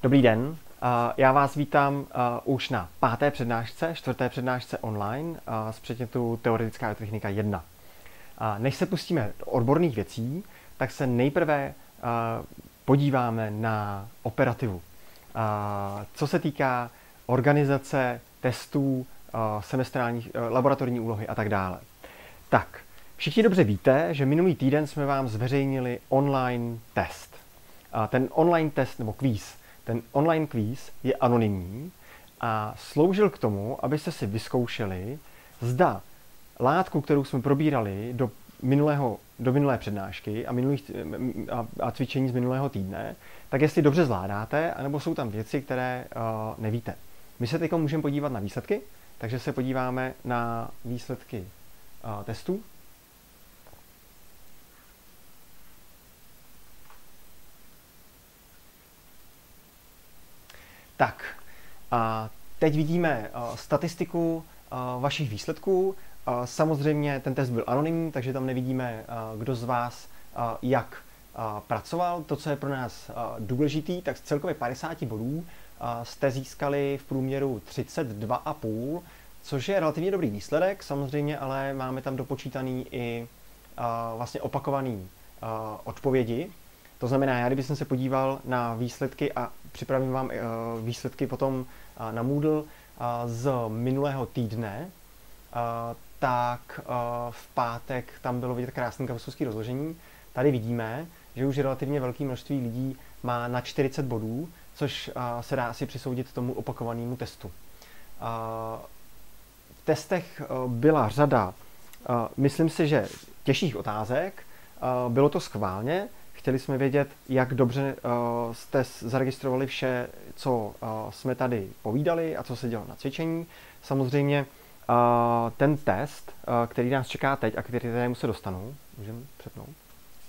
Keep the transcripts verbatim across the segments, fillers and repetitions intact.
Dobrý den, uh, já vás vítám uh, už na páté přednášce, čtvrté přednášce online uh, z předmětu Teoretická elektrotechnika jedna. Uh, než se pustíme do odborných věcí, tak se nejprve uh, podíváme na operativu. Uh, co se týká organizace testů, uh, semestrálních, uh, laboratorní úlohy a tak dále. Tak, všichni dobře víte, že minulý týden jsme vám zveřejnili online test. Uh, ten online test nebo kvíz, ten online kvíz je anonymní a sloužil k tomu, abyste si vyzkoušeli, zda látku, kterou jsme probírali do, minulého, do minulé přednášky a, minulých, a, a cvičení z minulého týdne, tak jestli dobře zvládáte, anebo jsou tam věci, které uh, nevíte. My se teď můžeme podívat na výsledky, takže se podíváme na výsledky uh, testů. Tak, a teď vidíme uh, statistiku uh, vašich výsledků. Uh, samozřejmě ten test byl anonymní, takže tam nevidíme, uh, kdo z vás uh, jak uh, pracoval. To, co je pro nás uh, důležitý, tak z celkově padesáti bodů uh, jste získali v průměru třicet dva a půl, což je relativně dobrý výsledek, samozřejmě, ale máme tam dopočítaný i uh, vlastně opakovaný uh, odpovědi. To znamená, já kdybych se podíval na výsledky a připravím vám uh, výsledky potom uh, na Moodle uh, z minulého týdne, uh, tak uh, v pátek tam bylo vidět krásný kausovský rozložení. Tady vidíme, že už relativně velké množství lidí má na čtyřicet bodů, což uh, se dá asi přisoudit tomu opakovanému testu. Uh, v testech uh, byla řada, uh, myslím si, že těžších otázek, uh, bylo to schválně. Chtěli jsme vědět, jak dobře uh, jste zaregistrovali vše, co uh, jsme tady povídali a co se dělo na cvičení. Samozřejmě uh, ten test, uh, který nás čeká teď a který tady se dostanou, můžeme přepnout, uh,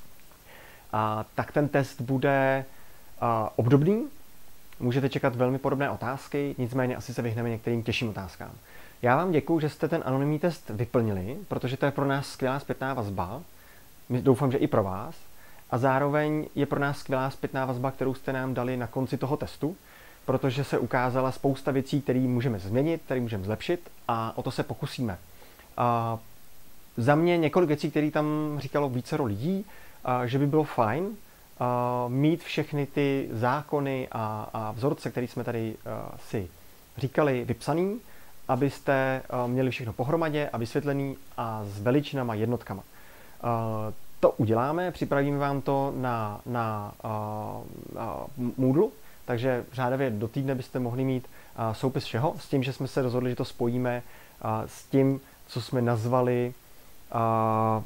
tak ten test bude uh, obdobný. Můžete čekat velmi podobné otázky, nicméně asi se vyhneme některým těžším otázkám. Já vám děkuju, že jste ten anonymní test vyplnili, protože to je pro nás skvělá zpětná vazba. My doufám, že i pro vás. A zároveň je pro nás skvělá zpětná vazba, kterou jste nám dali na konci toho testu, protože se ukázala spousta věcí, které můžeme změnit, které můžeme zlepšit a o to se pokusíme. A za mě několik věcí, které tam říkalo vícero lidí, a že by bylo fajn a mít všechny ty zákony a, a vzorce, které jsme tady a, si říkali, vypsaný, abyste a, měli všechno pohromadě a vysvětlený a s veličinama, jednotkama. A, To uděláme, připravíme vám to na, na uh, uh, Moodle, takže řádově do týdne byste mohli mít uh, soupis všeho, s tím, že jsme se rozhodli, že to spojíme uh, s tím, co jsme nazvali uh,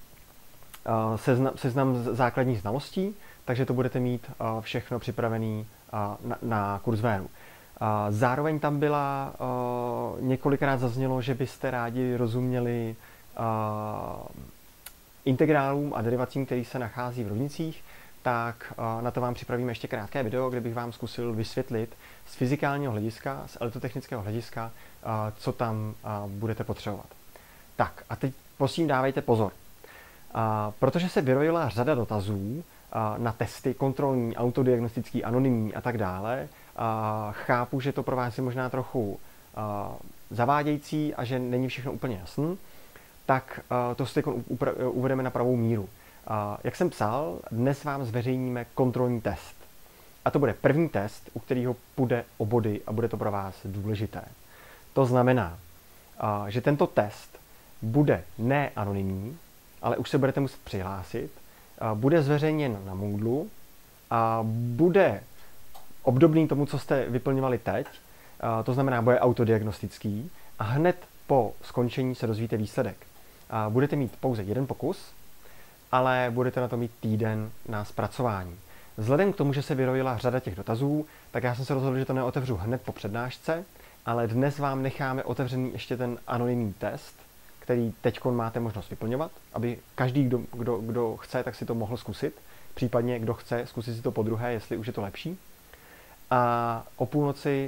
uh, seznam, seznam základních znalostí, takže to budete mít uh, všechno připravený uh, na, na Courseware. Uh, zároveň tam byla, uh, několikrát zaznělo, že byste rádi rozuměli uh, integrálům a derivacím, který se nachází v rovnicích, tak na to vám připravíme ještě krátké video, kde bych vám zkusil vysvětlit z fyzikálního hlediska, z elektrotechnického hlediska, co tam budete potřebovat. Tak a teď prosím dávejte pozor. Protože se vyrojila řada dotazů na testy kontrolní, autodiagnostický, anonymní a tak dále, chápu, že to pro vás je možná trochu zavádějící a že není všechno úplně jasný, tak uh, to si uvedeme na pravou míru. Uh, jak jsem psal, dnes vám zveřejníme kontrolní test. A to bude první test, u kterého půjde o body a bude to pro vás důležité. To znamená, uh, že tento test bude ne anonymní, ale už se budete muset přihlásit, uh, bude zveřejněn na Moodle a bude obdobný tomu, co jste vyplňovali teď, uh, to znamená, bude autodiagnostický a hned po skončení se dozvíte výsledek. Budete mít pouze jeden pokus, ale budete na to mít týden na zpracování. Vzhledem k tomu, že se vyrojila řada těch dotazů, tak já jsem se rozhodl, že to neotevřu hned po přednášce, ale dnes vám necháme otevřený ještě ten anonymní test, který teď máte možnost vyplňovat, aby každý, kdo, kdo, kdo chce, tak si to mohl zkusit. Případně, kdo chce, zkusit si to podruhé, jestli už je to lepší. A o půlnoci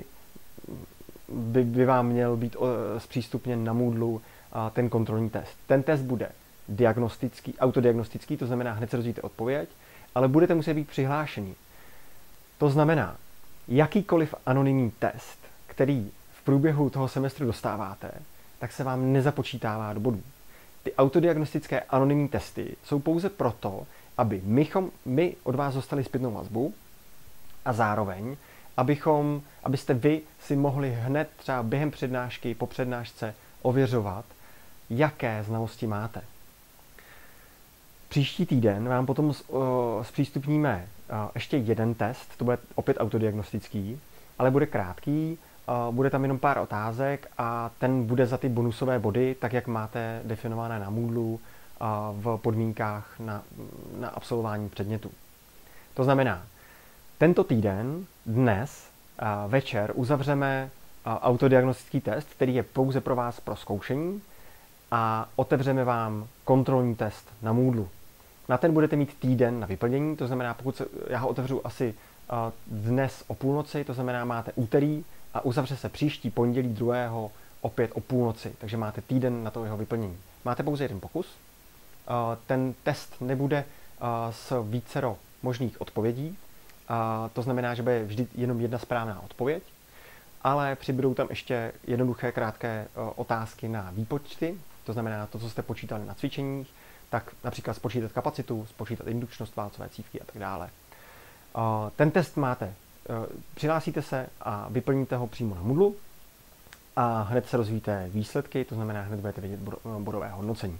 by, by vám měl být zpřístupněn na Moodle ten kontrolní test. Ten test bude diagnostický, autodiagnostický, to znamená, hned se dozvíte odpověď, ale budete muset být přihlášení. To znamená, jakýkoliv anonymní test, který v průběhu toho semestru dostáváte, tak se vám nezapočítává do bodů. Ty autodiagnostické anonymní testy jsou pouze proto, aby mychom, my od vás dostali zpětnou vazbu a zároveň, abychom, abyste vy si mohli hned třeba během přednášky, po přednášce ověřovat, jaké znalosti máte. Příští týden vám potom zpřístupníme ještě jeden test, to bude opět autodiagnostický, ale bude krátký, bude tam jenom pár otázek a ten bude za ty bonusové body, tak jak máte definované na Moodlu v podmínkách na, na absolvování předmětu. To znamená, tento týden, dnes, večer, uzavřeme autodiagnostický test, který je pouze pro vás pro zkoušení a otevřeme vám kontrolní test na Moodlu. Na ten budete mít týden na vyplnění, to znamená, pokud se, já ho otevřu asi dnes o půlnoci, to znamená, máte úterý a uzavře se příští pondělí druhého opět o půlnoci, takže máte týden na to jeho vyplnění. Máte pouze jeden pokus, ten test nebude s vícero možných odpovědí, to znamená, že bude vždy jenom jedna správná odpověď, ale přibudou tam ještě jednoduché, krátké otázky na výpočty, to znamená to, co jste počítali na cvičeních, tak například spočítat kapacitu, spočítat indukčnost, válcové cívky a tak dále. Ten test máte, přihlásíte se a vyplníte ho přímo na Moodlu a hned se rozvíjíte výsledky, to znamená, hned budete vidět bodové hodnocení.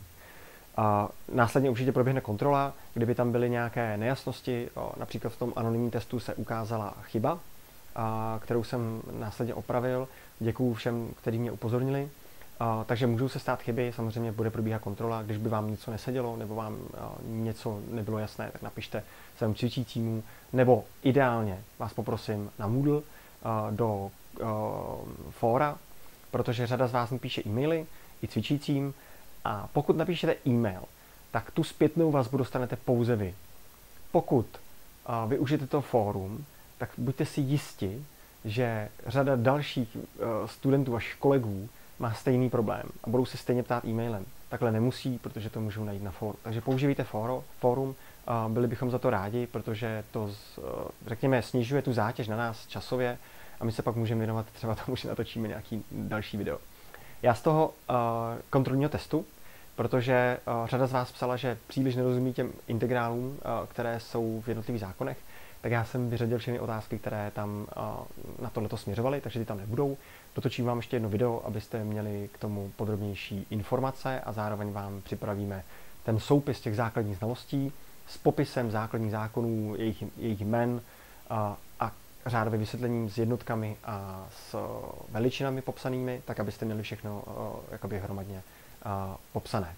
A následně určitě proběhne kontrola, kdyby tam byly nějaké nejasnosti, například v tom anonymním testu se ukázala chyba, kterou jsem následně opravil. Děkuju všem, kteří mě upozornili. Uh, takže můžou se stát chyby, samozřejmě bude probíhat kontrola, když by vám něco nesedělo nebo vám uh, něco nebylo jasné, tak napište svému cvičícímu, nebo ideálně vás poprosím na Moodle uh, do uh, fóra, protože řada z vás mi píše e-maily i cvičícím a pokud napíšete e-mail, tak tu zpětnou vazbu dostanete pouze vy. Pokud uh, využijete to fórum, tak buďte si jisti, že řada dalších uh, studentů, vašich kolegů, má stejný problém a budou se stejně ptát e-mailem. Takhle nemusí, protože to můžou najít na fóru. Takže používejte fóro, fórum, byli bychom za to rádi, protože to, řekněme, snižuje tu zátěž na nás časově a my se pak můžeme věnovat třeba tomu, že natočíme nějaký další video. Já z toho uh, kontrolního testu, protože uh, řada z vás psala, že příliš nerozumí těm integrálům, uh, které jsou v jednotlivých zákonech, tak já jsem vyřadil všechny otázky, které tam uh, na tohleto směřovaly, takže ty tam nebudou. Dotočím vám ještě jedno video, abyste měli k tomu podrobnější informace a zároveň vám připravíme ten soupis těch základních znalostí s popisem základních zákonů, jejich, jejich jmen a, a řádově vysvětlením s jednotkami a s veličinami popsanými, tak abyste měli všechno uh, jakoby hromadně uh, popsané.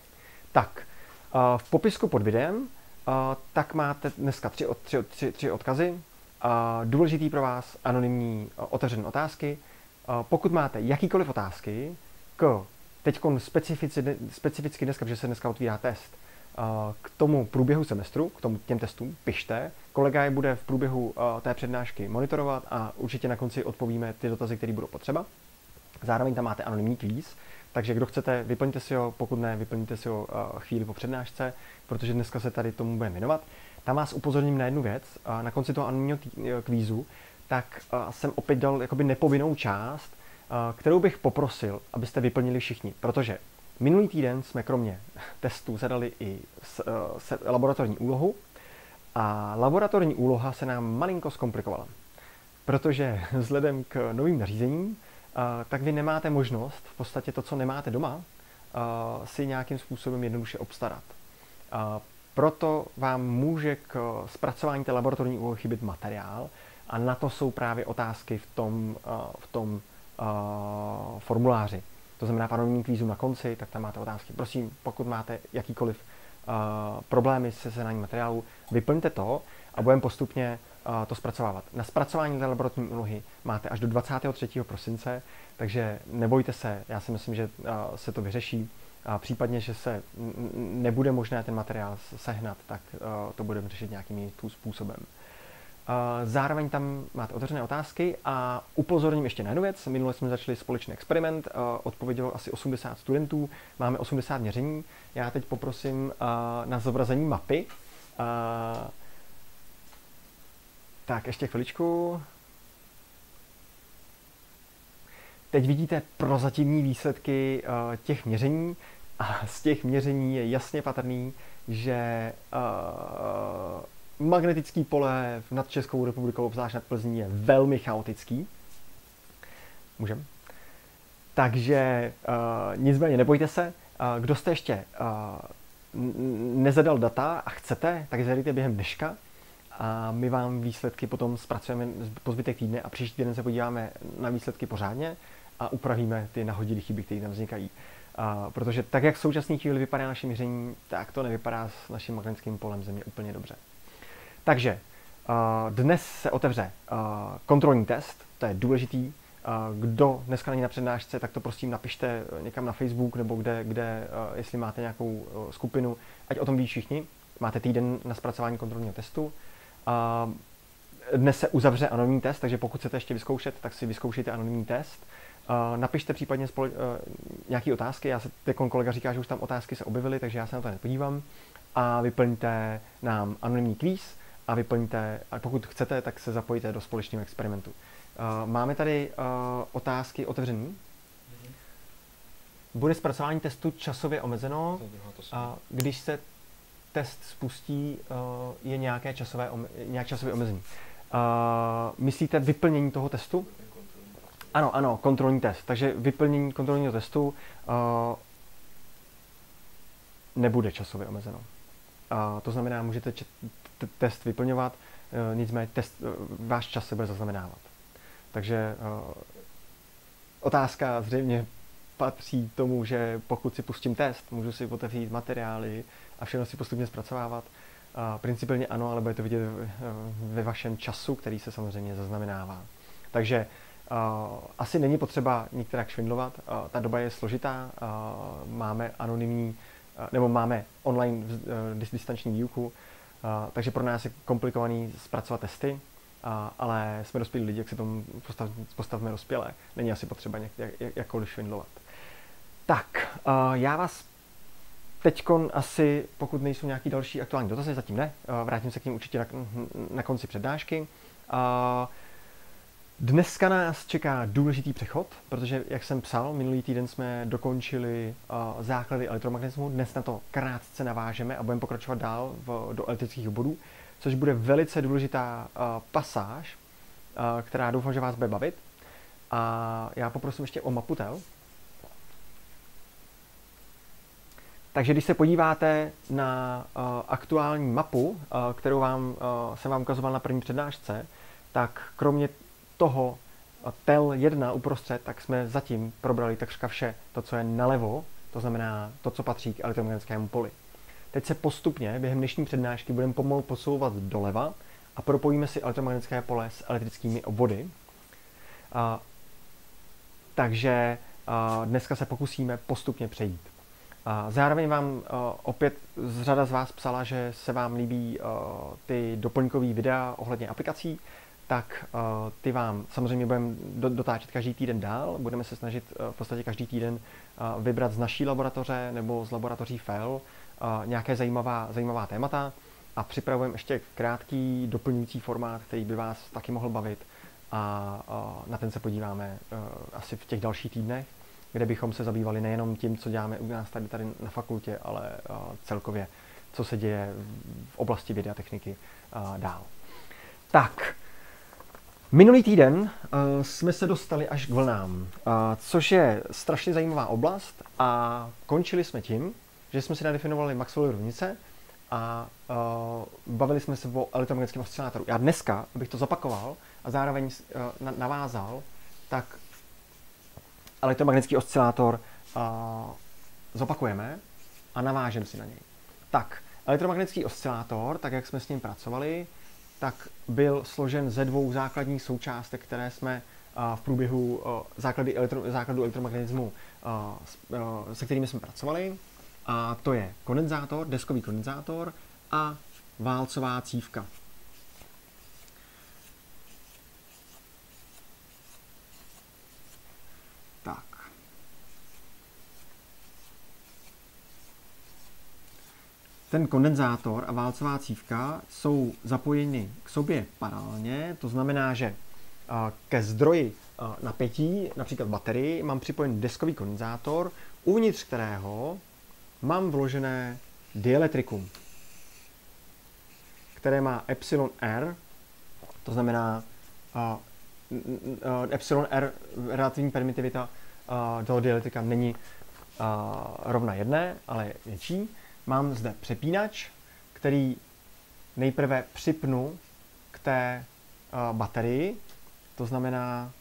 Tak, uh, v popisku pod videem uh, tak máte dneska tři, tři, tři, tři odkazy. Uh, důležitý pro vás anonymní uh, otevřené otázky. Pokud máte jakýkoliv otázky k teď specificky, specificky dneska, protože se dneska otvírá test, k tomu průběhu semestru, k tomu těm testům, pište. Kolega je bude v průběhu té přednášky monitorovat a určitě na konci odpovíme ty dotazy, které budou potřeba. Zároveň tam máte anonymní kvíz, takže kdo chcete, vyplňte si ho, pokud ne, vyplňte si ho chvíli po přednášce, protože dneska se tady tomu budeme věnovat. Tam vás upozorním na jednu věc. Na konci toho anonymního kvízu tak uh, jsem opět dal jakoby nepovinnou část, uh, kterou bych poprosil, abyste vyplnili všichni, protože minulý týden jsme kromě testů zadali i s, uh, se, laboratorní úlohu a laboratorní úloha se nám malinko zkomplikovala, protože vzhledem k novým nařízením, uh, tak vy nemáte možnost v podstatě to, co nemáte doma, uh, si nějakým způsobem jednoduše obstarat. Uh, proto vám může k zpracování té laboratorní úlohy chybět materiál, a na to jsou právě otázky v tom, v tom uh, formuláři. To znamená v anonymním kvízu na konci, tak tam máte otázky. Prosím, pokud máte jakýkoliv uh, problémy se sedáním materiálu, vyplňte to a budeme postupně uh, to zpracovávat. Na zpracování té laboratorní úlohy máte až do dvacátého třetího prosince, takže nebojte se, já si myslím, že uh, se to vyřeší. A případně, že se nebude možné ten materiál sehnat, tak uh, to budeme řešit nějakým jiným způsobem. Zároveň tam máte otevřené otázky a upozorním ještě na jednu věc. Minule jsme začali společný experiment, odpovědělo asi osmdesát studentů, máme osmdesát měření. Já teď poprosím na zobrazení mapy. Tak ještě chviličku. teď vidíte prozatímní výsledky uh, těch měření a z těch měření je jasně patrný, že uh, magnetický pole nad Českou republikou, obzvlášť nad Plzní, je velmi chaotický. Můžeme. Takže uh, nicméně nebojte se, uh, kdo jste ještě uh, nezadal data a chcete, tak zadejte během dneška a my vám výsledky potom zpracujeme po zbytek týdne a příští týden se podíváme na výsledky pořádně a upravíme ty nahodilé chyby, které tam vznikají. Uh, protože tak, jak v současné chvíli vypadá naše měření, tak to nevypadá s naším magnetickým polem Země úplně dobře. Takže uh, dnes se otevře uh, kontrolní test, to je důležitý. Kdo dneska není na přednášce, tak to prosím napište někam na Facebook nebo kde, kde jestli máte nějakou skupinu, ať o tom ví všichni. Máte týden na zpracování kontrolního testu. Dnes se uzavře anonymní test, takže pokud chcete ještě vyzkoušet, tak si vyzkoušejte anonymní test. Napište případně spole- nějaké otázky. Já se, teď kolega říká, že už tam otázky se objevily, takže já se na to nepodívám. A vyplňte nám anonymní kvíz a vyplňte, a pokud chcete, tak se zapojíte do společného experimentu. Uh, máme tady uh, otázky otevřený. Mm-hmm. Bude zpracování testu časově omezeno. A když se test spustí, uh, je nějaké časové, nějak časově omezený. Uh, myslíte vyplnění toho testu? Ano, ano, kontrolní test. Takže vyplnění kontrolního testu uh, nebude časově omezeno. Uh, to znamená, můžete č- t- test vyplňovat, uh, nicméně test, uh, váš čas se bude zaznamenávat. Takže uh, otázka zřejmě patří tomu, že pokud si pustím test, můžu si otevřít materiály a všechno si postupně zpracovávat. Uh, principiálně ano, ale budete vidět uh, ve vašem času, který se samozřejmě zaznamenává. Takže uh, asi není potřeba některak švindlovat. Uh, ta doba je složitá, uh, máme anonymní, uh, nebo máme online uh, distanční výuku, uh, takže pro nás je komplikovaný zpracovat testy. A, ale jsme dospělí lidi, jak se tomu postav, postavme rozpělé. Není asi potřeba nějak, jak, jakkoliv švindlovat. Tak, uh, já vás teďkon asi, pokud nejsou nějaký další aktuální dotazy, zatím ne, uh, vrátím se k ním určitě na, na konci přednášky. Uh, dneska nás čeká důležitý přechod, protože, jak jsem psal, minulý týden jsme dokončili uh, základy elektromagnetismu, dnes na to krátce navážeme a budeme pokračovat dál v, do elektrických obvodů, což bude velice důležitá uh, pasáž, uh, která doufám, že vás bude bavit. A já poprosím ještě o mapu tel. Takže když se podíváte na uh, aktuální mapu, uh, kterou vám, uh, jsem vám ukazoval na první přednášce, tak kromě toho uh, tel jedna uprostřed, tak jsme zatím probrali takřka vše to, co je nalevo, to znamená to, co patří k elektromagnetickému poli. Teď se postupně během dnešní přednášky budeme pomalu posouvat doleva a propojíme si elektromagnetické pole s elektrickými obvody. Uh, takže uh, dneska se pokusíme postupně přejít. Uh, zároveň vám uh, opět řada z vás psala, že se vám líbí uh, ty doplňkové videa ohledně aplikací, tak uh, ty vám samozřejmě budeme dotáčet každý týden dál. Budeme se snažit uh, v podstatě každý týden uh, vybrat z naší laboratoře nebo z laboratoří F E L Uh, nějaké zajímavá, zajímavá témata a připravujeme ještě krátký doplňující formát, který by vás taky mohl bavit a uh, na ten se podíváme uh, asi v těch dalších týdnech, kde bychom se zabývali nejenom tím, co děláme u nás tady, tady na fakultě, ale uh, celkově, co se děje v oblasti vědy a techniky uh, dál. Tak, minulý týden uh, jsme se dostali až k vlnám, uh, což je strašně zajímavá oblast a končili jsme tím, že jsme si nadefinovali Maxwellovy rovnice a uh, bavili jsme se o elektromagnetickém oscilátoru. Já dneska, abych to zopakoval a zároveň uh, na, navázal, tak elektromagnetický oscilátor uh, zopakujeme a navážem si na něj. Tak, elektromagnetický oscilátor, tak jak jsme s ním pracovali, tak byl složen ze dvou základních součástek, které jsme uh, v průběhu uh, základy elektro, základu elektromagnetismu, uh, uh, se kterými jsme pracovali. A to je kondenzátor, deskový kondenzátor a válcová cívka. Tak. Ten kondenzátor a válcová cívka jsou zapojeny k sobě paralelně, to znamená, že ke zdroji napětí, například baterii, mám připojen deskový kondenzátor, uvnitř kterého mám vložené dielektrikum, které má epsilon R, to znamená uh, uh, epsilon R, relativní permitivita uh, toho dielektrika není uh, rovna jedné, ale je větší. Mám zde přepínač, který nejprve připnu k té uh, baterii, to znamená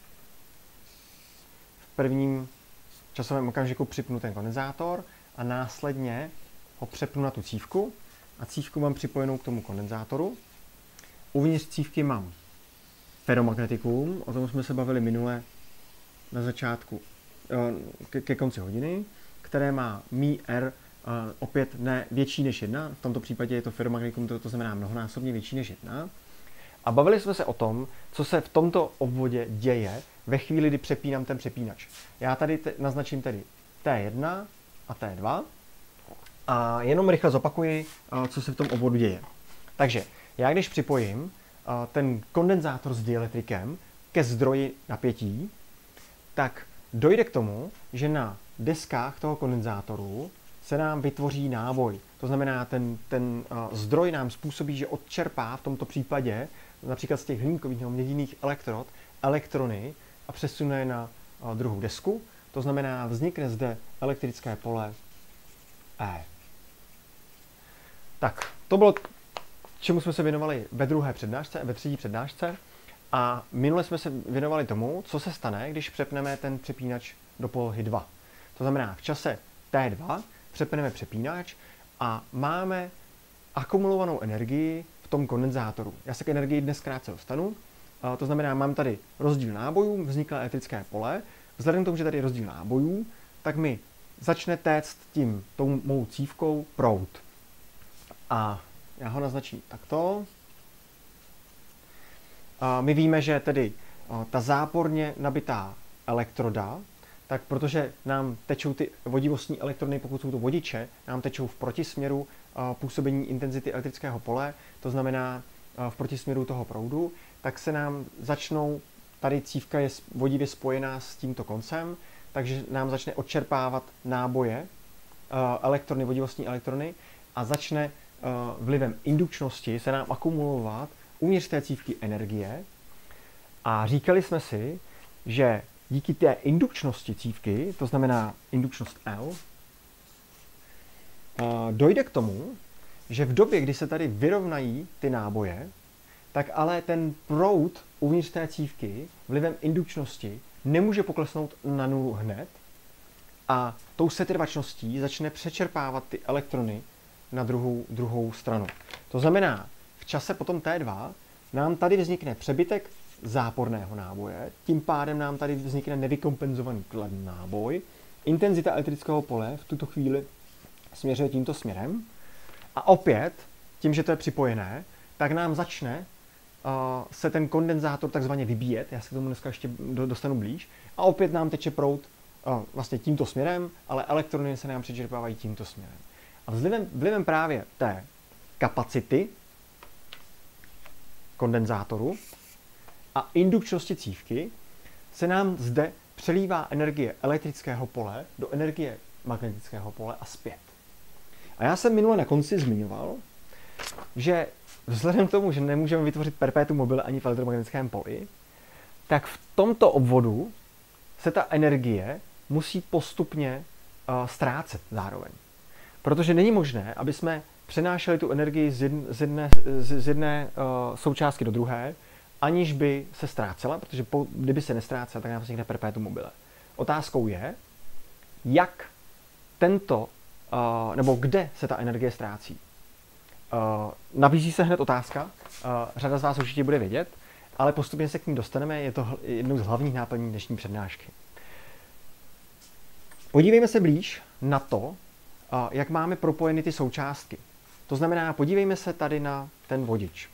v prvním časovém okamžiku připnu ten kondenzátor a následně ho přepnu na tu cívku a cívku mám připojenou k tomu kondenzátoru. Uvnitř cívky mám feromagnetikum, o tom jsme se bavili minule na začátku, ke, ke konci hodiny, které má μ R opět ne větší než jedna, v tomto případě je to feromagnetikum, to, to znamená mnohonásobně větší než jedna. A bavili jsme se o tom, co se v tomto obvodě děje ve chvíli, kdy přepínám ten přepínač. Já tady te, naznačím tedy T jedna a T dva a jenom rychle zopakuji, co se v tom obvodu děje. Takže já když připojím ten kondenzátor s dielektrikem ke zdroji napětí, tak dojde k tomu, že na deskách toho kondenzátoru se nám vytvoří náboj. To znamená, ten, ten zdroj nám způsobí, že odčerpá v tomto případě například z těch hliníkových nebo měděných elektrod elektrony a přesune na druhou desku. To znamená, vznikne zde elektrické pole E. Tak, to bylo, čemu jsme se věnovali ve druhé přednášce, ve třetí přednášce. A minule jsme se věnovali tomu, co se stane, když přepneme ten přepínač do polohy dva. To znamená, v čase T dva přepneme přepínač a máme akumulovanou energii v tom kondenzátoru. Já se k energii dnes krátce dostanu. To znamená, mám tady rozdíl nábojů, vzniklé elektrické pole. Vzhledem k tomu, že tady je rozdíl nábojů, tak mi začne téct tím tou mou cívkou proud. A já ho naznačím takto. A my víme, že tedy ta záporně nabitá elektroda, tak protože nám tečou ty vodivostní elektrony, pokud jsou to vodiče, nám tečou v protisměru působení intenzity elektrického pole, to znamená v protisměru toho proudu, tak se nám začnou, tady cívka je vodivě spojená s tímto koncem, takže nám začne odčerpávat náboje, elektrony, vodivostní elektrony a začne vlivem indukčnosti se nám akumulovat uvnitř té cívky energie. A říkali jsme si, že díky té indukčnosti cívky, to znamená indukčnost L, dojde k tomu, že v době, kdy se tady vyrovnají ty náboje, tak ale ten proud uvnitř té cívky vlivem indukčnosti nemůže poklesnout na nulu hned a tou setrvačností začne přečerpávat ty elektrony na druhou, druhou stranu. To znamená, v čase potom T dva nám tady vznikne přebytek záporného náboje, tím pádem nám tady vznikne nevykompenzovaný kladný náboj, intenzita elektrického pole v tuto chvíli směřuje tímto směrem a opět, tím, že to je připojené, tak nám začne uh, se ten kondenzátor takzvaně vybíjet, já se k tomu dneska ještě dostanu blíž, a opět nám teče proud uh, vlastně tímto směrem, ale elektrony se nám přečerpávají tímto směrem. A vlivem, vlivem právě té kapacity kondenzátoru a indukčnosti cívky se nám zde přelívá energie elektrického pole do energie magnetického pole a zpět. A já jsem minule na konci zmiňoval, že vzhledem k tomu, že nemůžeme vytvořit perpetuum mobile ani v elektromagnetickém poli, tak v tomto obvodu se ta energie musí postupně uh, ztrácet zároveň. Protože není možné, aby jsme přenášeli tu energii z jedné, z jedné, z jedné uh, součástky do druhé, aniž by se ztrácela, protože po, kdyby se nestrácela, tak nám vznikne perpetuum mobile. Otázkou je, jak tento, uh, nebo kde se ta energie ztrácí. Uh, nabízí se hned otázka, uh, řada z vás určitě bude vědět, ale postupně se k ní dostaneme, je to jednou z hlavních náplní dnešní přednášky. Podívejme se blíž na to, jak máme propojeny ty součástky. To znamená, podívejme se tady na ten vodič.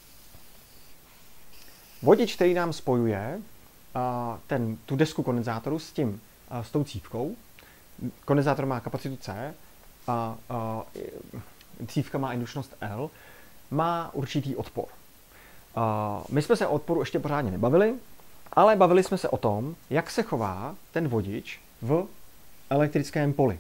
Vodič, který nám spojuje ten, tu desku kondenzátoru s, tím, s tou cívkou. Kondenzátor má kapacitu C a, a cívka má indukčnost L, má určitý odpor. A my jsme se o odporu ještě pořádně nebavili, Ale bavili jsme se o tom, jak se chová ten vodič v elektrickém poli.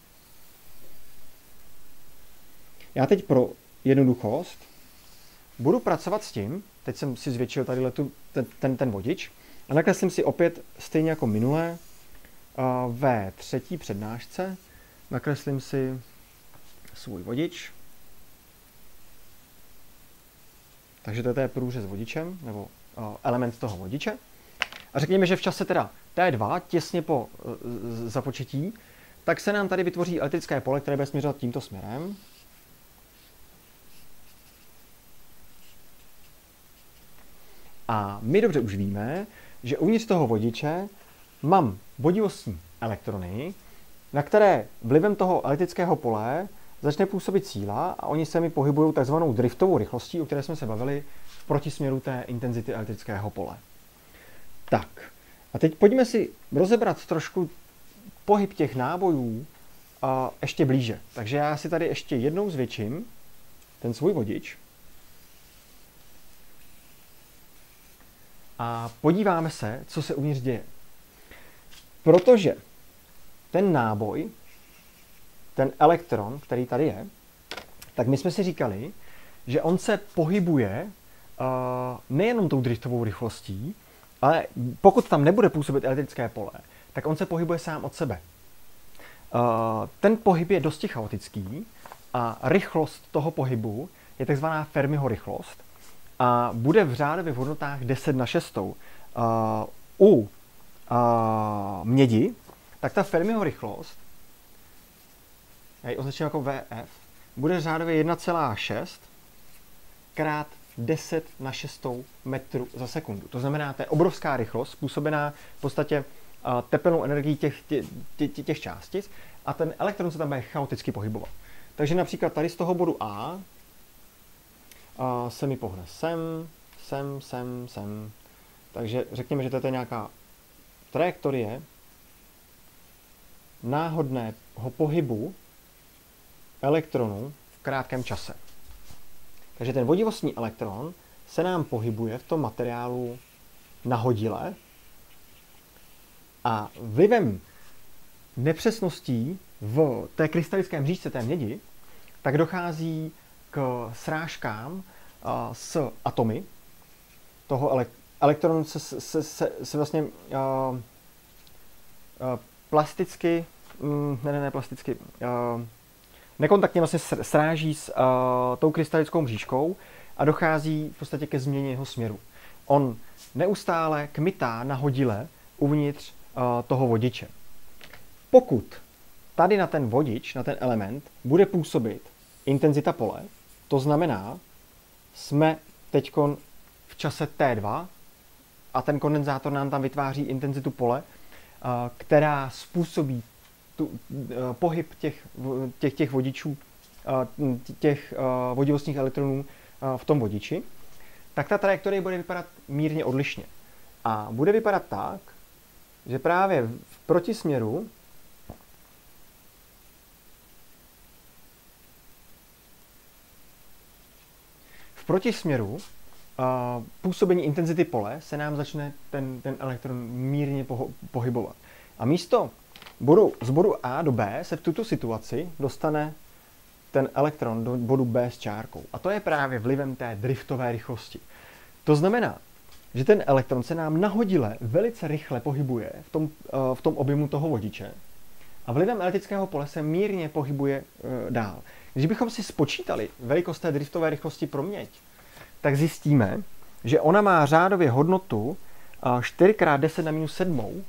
Já teď pro jednoduchost budu pracovat s tím, teď jsem si zvětšil tady letu, ten, ten, ten vodič a nakreslím si opět stejně jako minulé ve třetí přednášce, nakreslím si svůj vodič. Takže to je průřez vodičem, nebo element toho vodiče. A řekněme, že v čase teda té dva, těsně po započetí, tak se nám tady vytvoří elektrické pole, které bude směřovat tímto směrem. A my dobře už víme, že uvnitř toho vodiče mám vodivostní elektrony, na které vlivem toho elektrického pole začne působit síla a oni se mi pohybují takzvanou driftovou rychlostí, o které jsme se bavili v protisměru té intenzity elektrického pole. Tak, a teď pojďme si rozebrat trošku pohyb těch nábojů a ještě blíže. Takže já si tady ještě jednou zvětším ten svůj vodič a podíváme se, co se uvnitř děje. Protože ten náboj, ten elektron, který tady je, tak my jsme si říkali, že on se pohybuje uh, nejenom tou driftovou rychlostí, ale pokud tam nebude působit elektrické pole, tak on se pohybuje sám od sebe. Uh, ten pohyb je dosti chaotický a rychlost toho pohybu je takzvaná Fermiho rychlost a bude v řádově v hodnotách deset na šestou. Uh, u uh, mědi, tak ta Fermiho rychlost, já ji označím jako V F, bude řádově jedna celá šest krát deset na šestou metru za sekundu. To znamená, to je obrovská rychlost, způsobená v podstatě uh, tepelnou energií těch, tě, tě, tě, těch částic a ten elektron se tam bude chaoticky pohybovat. Takže například tady z toho bodu A uh, se mi pohne sem, sem, sem, sem. Takže řekněme, že to je nějaká trajektorie náhodného pohybu elektronu v krátkém čase. Takže ten vodivostní elektron se nám pohybuje v tom materiálu nahodile a vlivem nepřesností v té krystalické mřížce té mědi, tak dochází k srážkám s atomy. Toho elektron se, se, se, se vlastně uh, uh, plasticky, mm, ne, ne, ne, plasticky, uh, nekontaktně vlastně sráží s uh, tou krystalickou mřížkou a dochází v podstatě ke změně jeho směru. On neustále kmitá nahodile uvnitř uh, toho vodiče. Pokud tady na ten vodič, na ten element, bude působit intenzita pole, to znamená, jsme teďkon v čase T dva a ten kondenzátor nám tam vytváří intenzitu pole, uh, která způsobí tu, uh, pohyb těch, těch, těch vodičů, uh, těch uh, vodivostních elektronů uh, v tom vodiči, tak ta trajektorie bude vypadat mírně odlišně. A bude vypadat tak, že právě v protisměru v protisměru uh, působení intenzity pole se nám začne ten, ten elektron mírně poho- pohybovat. A místo bodu, z bodu A do B se v tuto situaci dostane ten elektron do bodu B s čárkou. A to je právě vlivem té driftové rychlosti. To znamená, že ten elektron se nám nahodile velice rychle pohybuje v tom, uh, v tom objemu toho vodiče a vlivem elektrického pole se mírně pohybuje uh, dál. Když bychom si spočítali velikost té driftové rychlosti pro měď, tak zjistíme, že ona má řádově hodnotu čtyři krát deset na minus sedm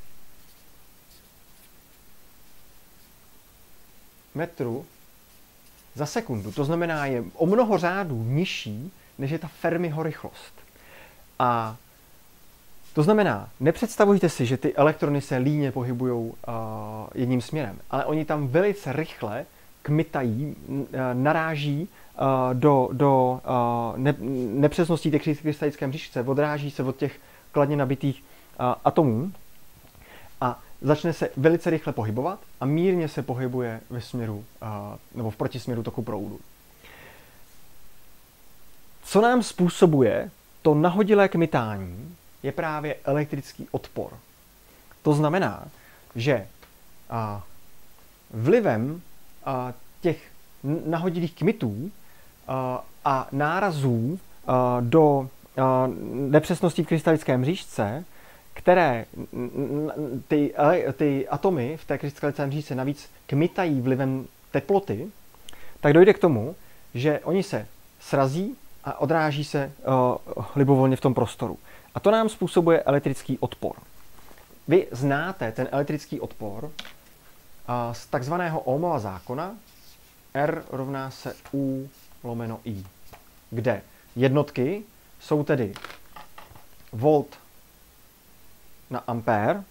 metru za sekundu. To znamená, je o mnoho řádů nižší, než je ta Fermiho rychlost. A to znamená, nepředstavujte si, že ty elektrony se líně pohybují uh, jedním směrem, ale oni tam velice rychle kmitají, naráží do, do ne, nepřesností té krystalické mřížce, odráží se od těch kladně nabitých atomů a začne se velice rychle pohybovat a mírně se pohybuje ve směru nebo v protisměru toku proudu. Co nám způsobuje to nahodilé kmitání je právě elektrický odpor. To znamená, že a, vlivem a, těch nahodilých kmitů a, a nárazů a, do a, nepřesností v krystalické mřížce, které ty, ty atomy v té krystalické mřížce navíc kmitají vlivem teploty, tak dojde k tomu, že oni se srazí a odráží se uh, libovolně v tom prostoru. A to nám způsobuje elektrický odpor. Vy znáte ten elektrický odpor uh, z takzvaného Ohmova zákona R rovná se U lomeno I, kde jednotky jsou tedy volt na ampér,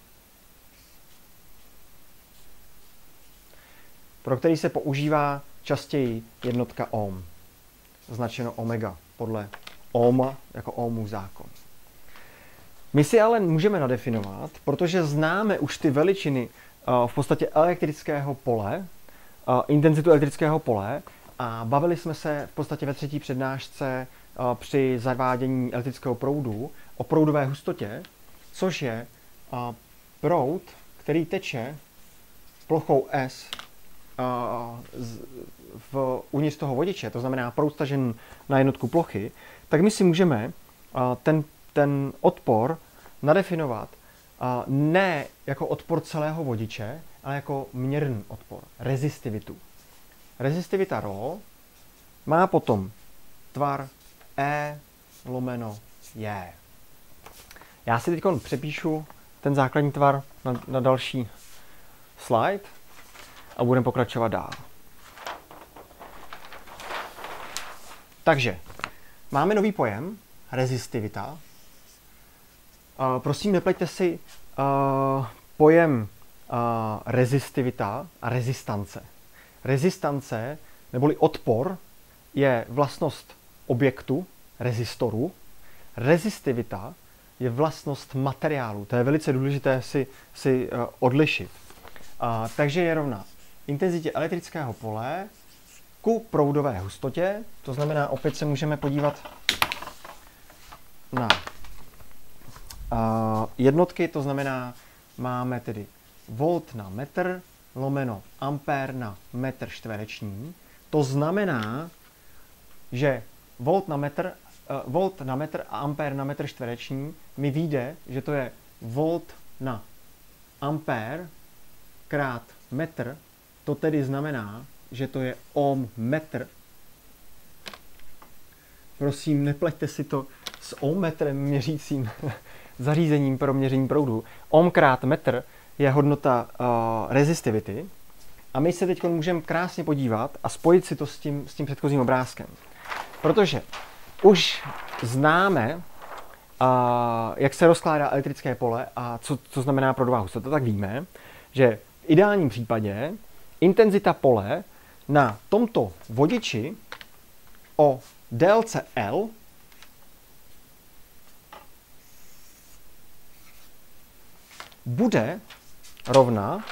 pro který se používá častěji jednotka ohm, značeno omega, podle ohma jako Ohmův zákon. My si ale můžeme nadefinovat, protože známe už ty veličiny uh, v podstatě elektrického pole, uh, intenzitu elektrického pole, a bavili jsme se v podstatě ve třetí přednášce uh, při zavádění elektrického proudu o proudové hustotě, což je uh, proud, který teče plochou S uh, z, v, uvnitř toho vodiče, to znamená proud stažen na jednotku plochy, tak my si můžeme uh, ten, ten odpor nadefinovat uh, ne jako odpor celého vodiče, ale jako měrný odpor, rezistivitu. Rezistivita ρ má potom tvar E lomeno J. Já si teď přepíšu ten základní tvar na, na další slide a budeme pokračovat dál. Takže máme nový pojem, rezistivita. Uh, prosím, nepleťte si uh, pojem uh, rezistivita a rezistance. Rezistance, neboli odpor, je vlastnost objektu, rezistoru. Rezistivita je vlastnost materiálu. To je velice důležité si, si uh, odlišit. Uh, takže je rovná intenzitě elektrického pole ku proudové hustotě. To znamená, opět se můžeme podívat na uh, jednotky, to znamená, máme tedy volt na metr lomeno ampér na metr čtvereční. To znamená, že volt na metr, uh, volt na metr a ampér na metr čtvereční mi vyjde, že to je volt na ampér krát metr. To tedy znamená, že to je ohm metr. Prosím, nepleťte si to s ohmmetrem, měřícím zařízením pro měření proudu. Ohm krát metr je hodnota uh, rezistivity. A my se teď můžeme krásně podívat a spojit si to s tím, s tím předchozím obrázkem. Protože už známe, uh, jak se rozkládá elektrické pole a co, co znamená proudová hustota, tak víme, že v ideálním případě intenzita pole na tomto vodiči o délce L bude rovna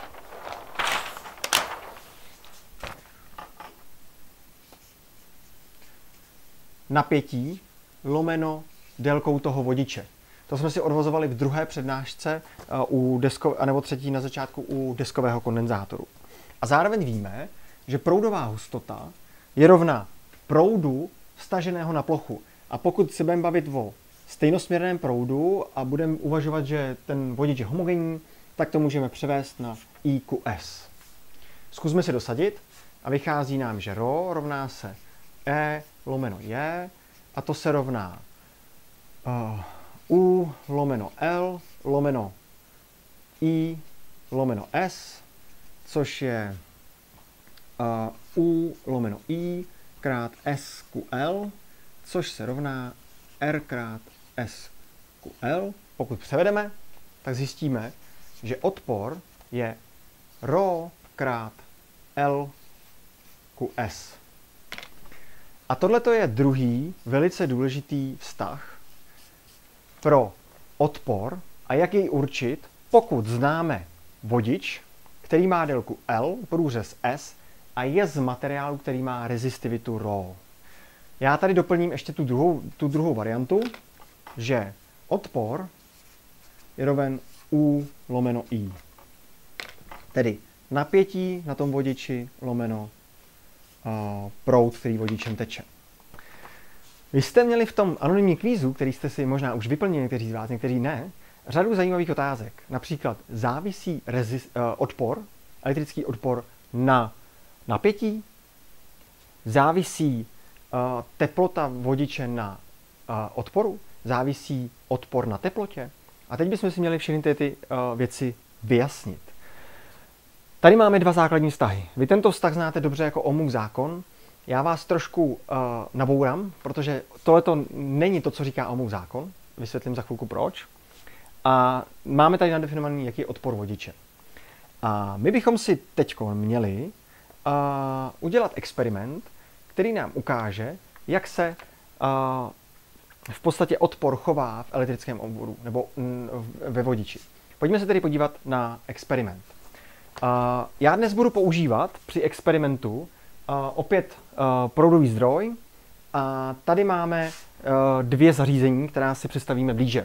napětí lomeno délkou toho vodiče. To jsme si odvozovali v druhé přednášce u desko, nebo třetí na začátku u deskového kondenzátoru. A zároveň víme, že proudová hustota je rovna proudu staženého na plochu. A pokud se budeme bavit o stejnosměrném proudu a budeme uvažovat, že ten vodič je homogenní, tak to můžeme převést na I ku S. Zkusme si dosadit a vychází nám, že ρ rovná se E lomeno J a to se rovná uh, U lomeno L lomeno I lomeno S, což je uh, U lomeno I krát S ku L, což se rovná R krát S ku L. Pokud převedeme, tak zjistíme, že odpor je ρ krát L ku S. A tohle je druhý velice důležitý vztah pro odpor a jak jej určit, pokud známe vodič, který má délku L, průřez S a je z materiálu, který má rezistivitu ρ. Já tady doplním ještě tu druhou, tu druhou variantu, že odpor je roven U lomeno I. Tedy napětí na tom vodiči lomeno uh, proud, který vodičem teče. Vy jste měli v tom anonymním kvízu, který jste si možná už vyplnili, někteří z vás, někteří ne, řadu zajímavých otázek. Například závisí rezist, uh, odpor, elektrický odpor na napětí, závisí uh, teplota vodiče na uh, odporu, závisí odpor na teplotě. A teď bychom si měli všechny ty, ty uh, věci vyjasnit. Tady máme dva základní vztahy. Vy tento vztah znáte dobře jako Ohmův zákon. Já vás trošku uh, nabourám, protože tohleto není to, co říká Ohmův zákon. Vysvětlím za chvilku proč. A máme tady nadefinovaný, jaký je odpor vodiče. A my bychom si teď měli uh, udělat experiment, který nám ukáže, jak se uh, v podstatě odpor chová v elektrickém obvodu nebo ve vodiči. Pojďme se tedy podívat na experiment. Uh, já dnes budu používat při experimentu uh, opět uh, proudový zdroj a tady máme uh, dvě zařízení, která si představíme blíže.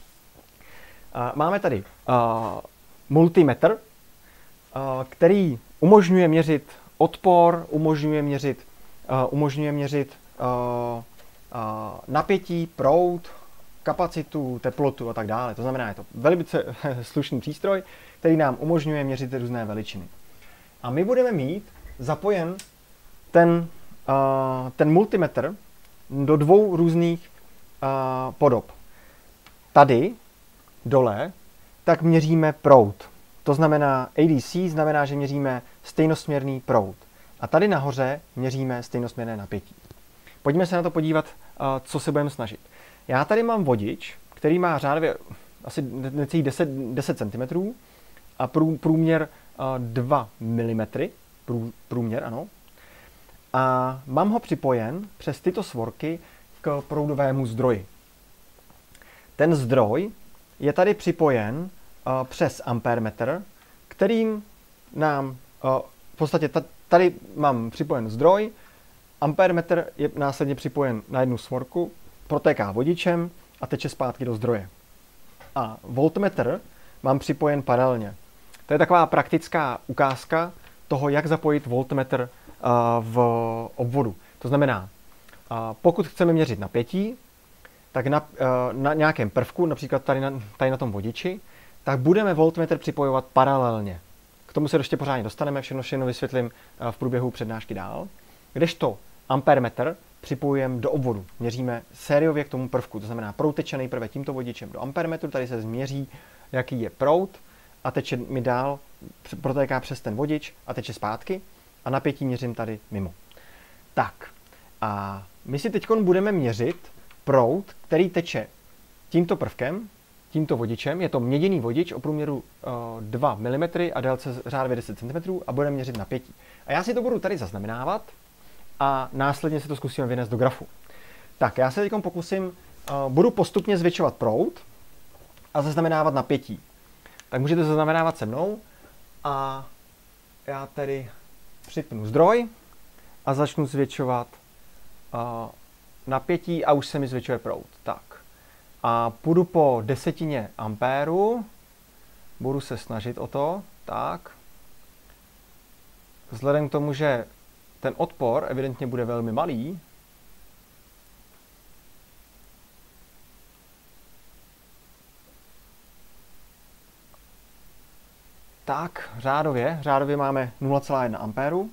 Uh, máme tady uh, multimetr, uh, který umožňuje měřit odpor, umožňuje měřit, uh, umožňuje měřit uh, napětí, proud, kapacitu, teplotu a tak dále. To znamená, je to velice slušný přístroj, který nám umožňuje měřit různé veličiny. A my budeme mít zapojen ten, uh, ten multimetr do dvou různých uh, podob. Tady dole tak měříme proud. To znamená A D C znamená, že měříme stejnosměrný proud. A tady nahoře měříme stejnosměrné napětí. Pojďme se na to podívat, co se budeme snažit. Já tady mám vodič, který má řádově asi necelých deset centimetrů a průměr dva milimetry. Průměr, ano. A mám ho připojen přes tyto svorky k proudovému zdroji. Ten zdroj je tady připojen přes ampermetr, kterým nám v podstatě tady mám připojen zdroj. Ampermetr je následně připojen na jednu svorku, protéká vodičem a teče zpátky do zdroje. A voltmetr mám připojen paralelně. To je taková praktická ukázka toho, jak zapojit voltmetr v obvodu. To znamená, pokud chceme měřit napětí, tak na, na nějakém prvku, například tady na, tady na tom vodiči, tak budeme voltmetr připojovat paralelně. K tomu se ještě pořádně dostaneme, všechno, všechno vysvětlím v průběhu přednášky dál. Kdežto ampermetr připojujeme do obvodu. Měříme sériově k tomu prvku. To znamená, proud teče nejprve tímto vodičem do ampermetru, tady se změří, jaký je proud a teče mi dál, protéká přes ten vodič a teče zpátky a napětí měřím tady mimo. Tak a my si teď budeme měřit proud, který teče tímto prvkem, tímto vodičem. Je to měděný vodič o průměru uh, dva milimetry a délce řádově deset centimetrů a budeme měřit napětí. A já si to budu tady zaznamenávat a následně se to zkusíme vynést do grafu. Tak, já se teď pokusím, uh, budu postupně zvětšovat proud a zaznamenávat napětí. Tak můžete zaznamenávat se mnou a já tedy připnu zdroj a začnu zvětšovat uh, napětí a už se mi zvětšuje proud. Tak. A půjdu po desetině ampéru, budu se snažit o to, tak. Vzhledem k tomu, že ten odpor evidentně bude velmi malý, tak řádově, řádově máme nula celá jedna ampéru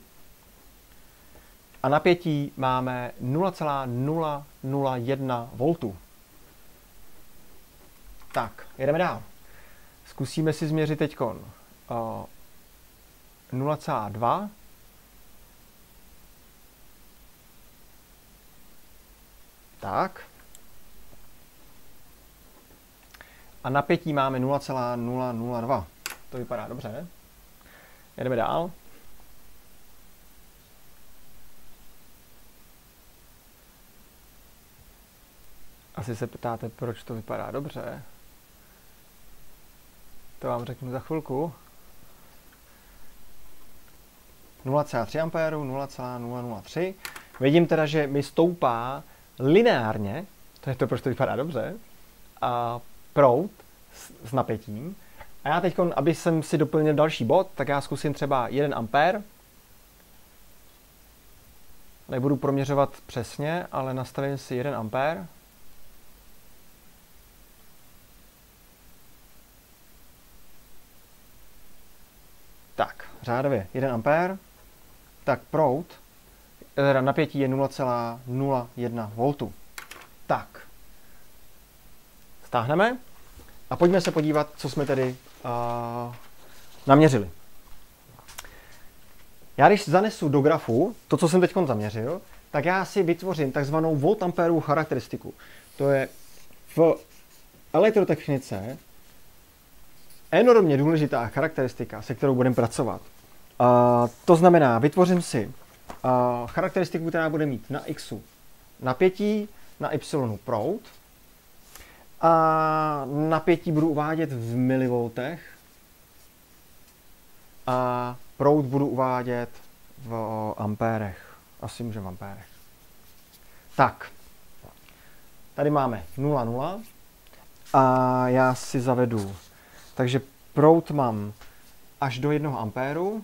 a napětí máme nula celá nula nula jedna voltů. Tak, jedeme dál. Zkusíme si změřit teď uh, nula celá dva. Tak. A napětí máme nula celá nula nula dva. To vypadá dobře. Jedeme dál. Asi se ptáte, proč to vypadá dobře. To vám řeknu za chvilku. nula celá tři ampéru, nula celá nula nula tři. Vidím teda, že mi stoupá lineárně, to je to, proč to vypadá dobře, a proud s, s napětím. A já teď, aby jsem si doplnil další bod, tak já zkusím třeba jeden ampér. Nebudu proměřovat přesně, ale nastavím si jeden ampér. Tak, řádově jeden ampér. Tak proud, teda napětí je nula celá nula jedna voltu. Tak. Stáhneme a pojďme se podívat, co jsme tedy uh, naměřili. Já když zanesu do grafu to, co jsem teď zaměřil, tak já si vytvořím takzvanou voltamperovou charakteristiku. To je v elektrotechnice enormně důležitá charakteristika, se kterou budeme pracovat. Uh, to znamená, vytvořím si uh, charakteristiku, která bude mít na x napětí, na y proud a napětí budu uvádět v milivoltech a proud budu uvádět v ampérech. Asi můžeme v ampérech. Tak, tady máme nula nula a já si zavedu. Takže proud mám až do jednoho ampéru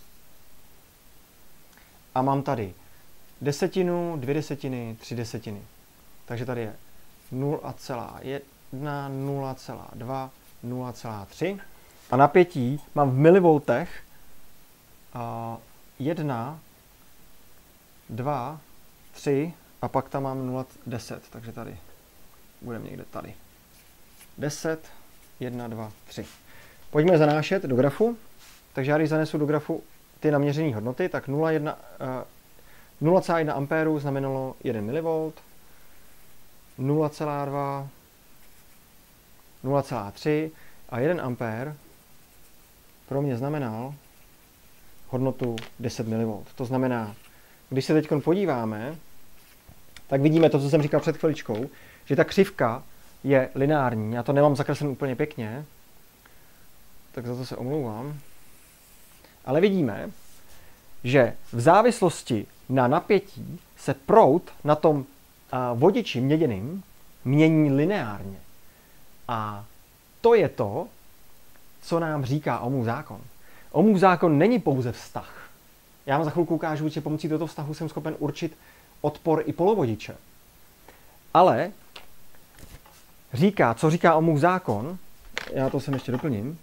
a mám tady desetinu, dvě desetiny, tři desetiny. Takže tady je nula celá jedna, nula celá dva, nula celá tři a napětí mám v milivoltech jedna, dva, tři a pak tam mám nula celá deset, takže tady budeme někde tady. deset, jedna, dva, tři. Pojďme zanášet do grafu. Takže já když zanesu do grafu ty naměřené hodnoty, tak nula celá jedna ampéru znamenalo jeden milivolt, nula celá dva, nula celá tři a jeden ampér pro mě znamenal hodnotu deset milivolt. To znamená, když se teď podíváme, tak vidíme to, co jsem říkal před chviličkou, že ta křivka je lineární. Já to nemám zakreslené úplně pěkně, tak za to se omlouvám. Ale vidíme, že v závislosti na napětí se proud na tom vodiči měděným mění lineárně. A to je to, co nám říká Ohmův zákon. Ohmův zákon není pouze vztah. Já vám za chvilku ukážu, že pomocí tohoto vztahu jsem schopen určit odpor i polovodiče. Ale říká, co říká Ohmův zákon, já to sem ještě doplním,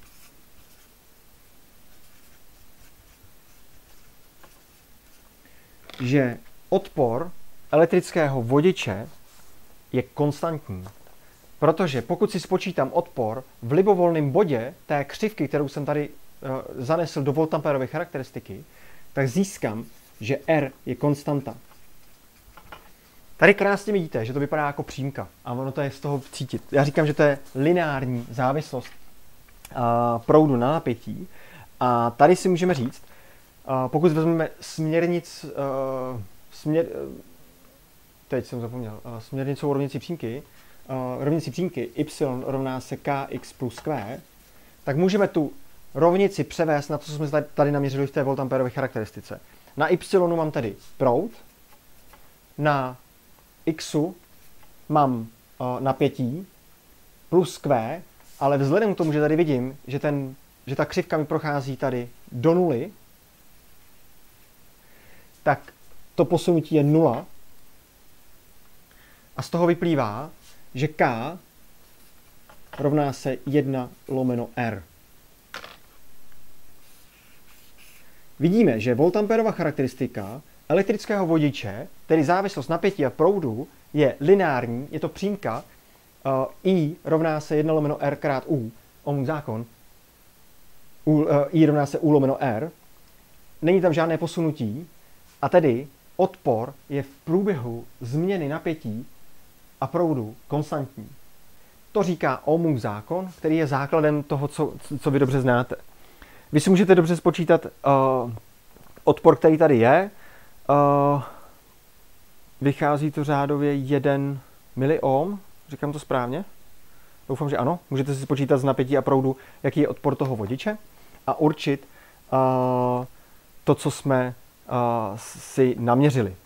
že odpor elektrického vodiče je konstantní. Protože pokud si spočítám odpor v libovolném bodě té křivky, kterou jsem tady uh, zanesl do voltamperové charakteristiky, tak získám, že R je konstanta. Tady krásně vidíte, že to vypadá jako přímka a ono to je z toho cítit. Já říkám, že to je lineární závislost uh, proudu na napětí a tady si můžeme říct, uh, pokud vezmeme směrnic, uh, směr, uh, teď jsem zapomněl, uh, směrnicou rovnici přímky, uh, rovnici přímky y rovná se kx plus q, tak můžeme tu rovnici převést na to, co jsme tady naměřili v té voltamperové charakteristice. Na y mám tedy proud, na x mám uh, napětí plus q, ale vzhledem k tomu, že tady vidím, že, ten, že ta křivka mi prochází tady do nuly, tak to posunutí je nula a z toho vyplývá, že k rovná se jedna lomeno R. Vidíme, že voltamperová charakteristika elektrického vodiče, tedy závislost napětí a proudu, je lineární, je to přímka, uh, I rovná se jedna lomeno R krát U, Ohmův zákon, U, uh, I rovná se U lomeno R, není tam žádné posunutí a tedy odpor je v průběhu změny napětí a proudu konstantní. To říká Ohmův zákon, který je základem toho, co, co vy dobře znáte. Vy si můžete dobře spočítat uh, odpor, který tady je. Uh, vychází to řádově jeden miliohm, říkám to správně? Doufám, že ano. Můžete si spočítat z napětí a proudu, jaký je odpor toho vodiče a určit uh, to, co jsme uh, si naměřili.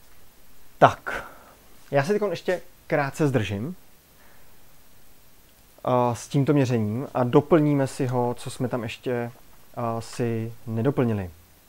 Tak, já se teď ještě krátce zdržím. s tímto měřením a doplníme si ho, co jsme tam ještě si nedoplnili.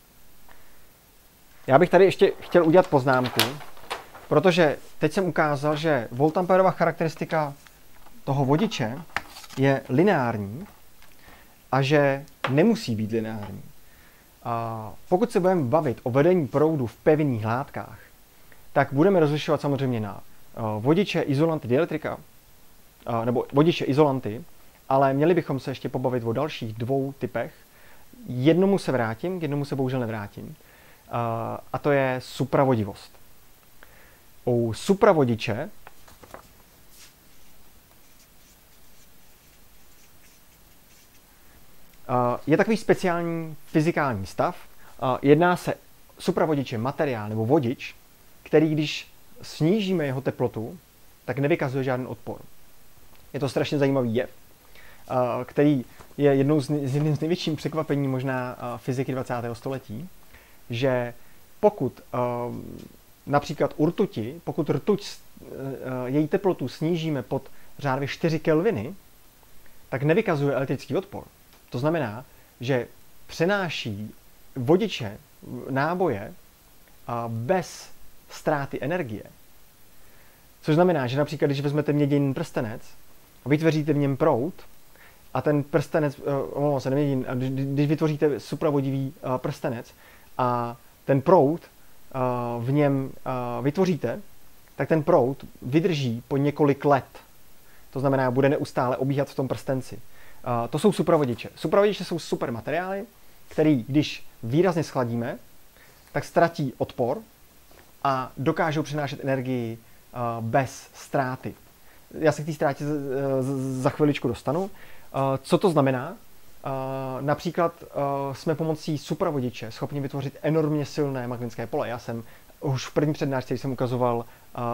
Já bych tady ještě chtěl udělat poznámku, protože teď jsem ukázal, že voltamperová charakteristika toho vodiče je lineární a že nemusí být lineární. A pokud se budeme bavit o vedení proudu v pevných látkách, tak budeme rozlišovat samozřejmě na vodiče, izolanty, dielektrika, nebo vodiče, izolanty, ale měli bychom se ještě pobavit o dalších dvou typech. Jednomu se vrátím, k jednomu se bohužel nevrátím. A to je supravodivost. U supravodiče je takový speciální fyzikální stav. Jedná se supravodič je materiál nebo vodič, který když snížíme jeho teplotu, tak nevykazuje žádný odpor. Je to strašně zajímavý jev, který je jednou z, jedním z největších překvapení možná fyziky dvacátého století, že pokud například u rtuti, pokud rtuť její teplotu snížíme pod řádově čtyři kelviny, tak nevykazuje elektrický odpor. To znamená, že přenáší vodiče, náboje bez ztráty energie. Což znamená, že například, když vezmete měděný prstenec a vytvoříte v něm proud, a ten prstenec, omlouvám se, neměděný, když vytvoříte supravodivý prstenec a ten proud v něm vytvoříte, tak ten proud vydrží po několik let. To znamená, bude neustále obíhat v tom prstenci. To jsou supravodiče. Supravodiče jsou super materiály, který, když výrazně schladíme, tak ztratí odpor a dokážou přenášet energii bez ztráty. Já se k té ztrátě za chviličku dostanu. Co to znamená? Například jsme pomocí supravodiče schopni vytvořit enormně silné magnetické pole. Já jsem už v první přednášce, když jsem ukazoval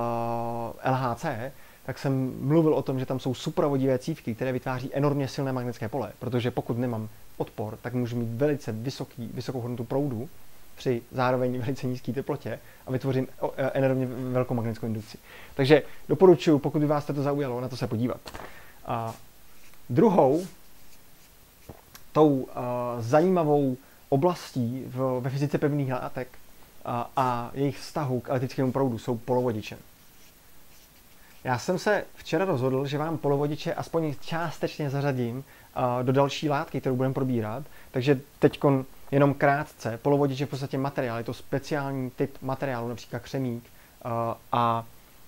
L H C, tak jsem mluvil o tom, že tam jsou supravodivé cívky, které vytváří enormně silné magnetické pole, protože pokud nemám odpor, tak můžu mít velice vysoký, vysokou hodnotu proudu při zároveň velice nízké teplotě a vytvořím enormně velkou magnetickou indukci. Takže doporučuji, pokud by vás to zaujalo, na to se podívat. A druhou tou uh, zajímavou oblastí v, ve fyzice pevných látek a, a jejich vztahu k elektrickému proudu jsou polovodiče. Já jsem se včera rozhodl, že vám polovodiče aspoň částečně zařadím uh, do další látky, kterou budeme probírat, takže teď jenom krátce. Polovodič je v podstatě materiál, je to speciální typ materiálu, například křemík uh, a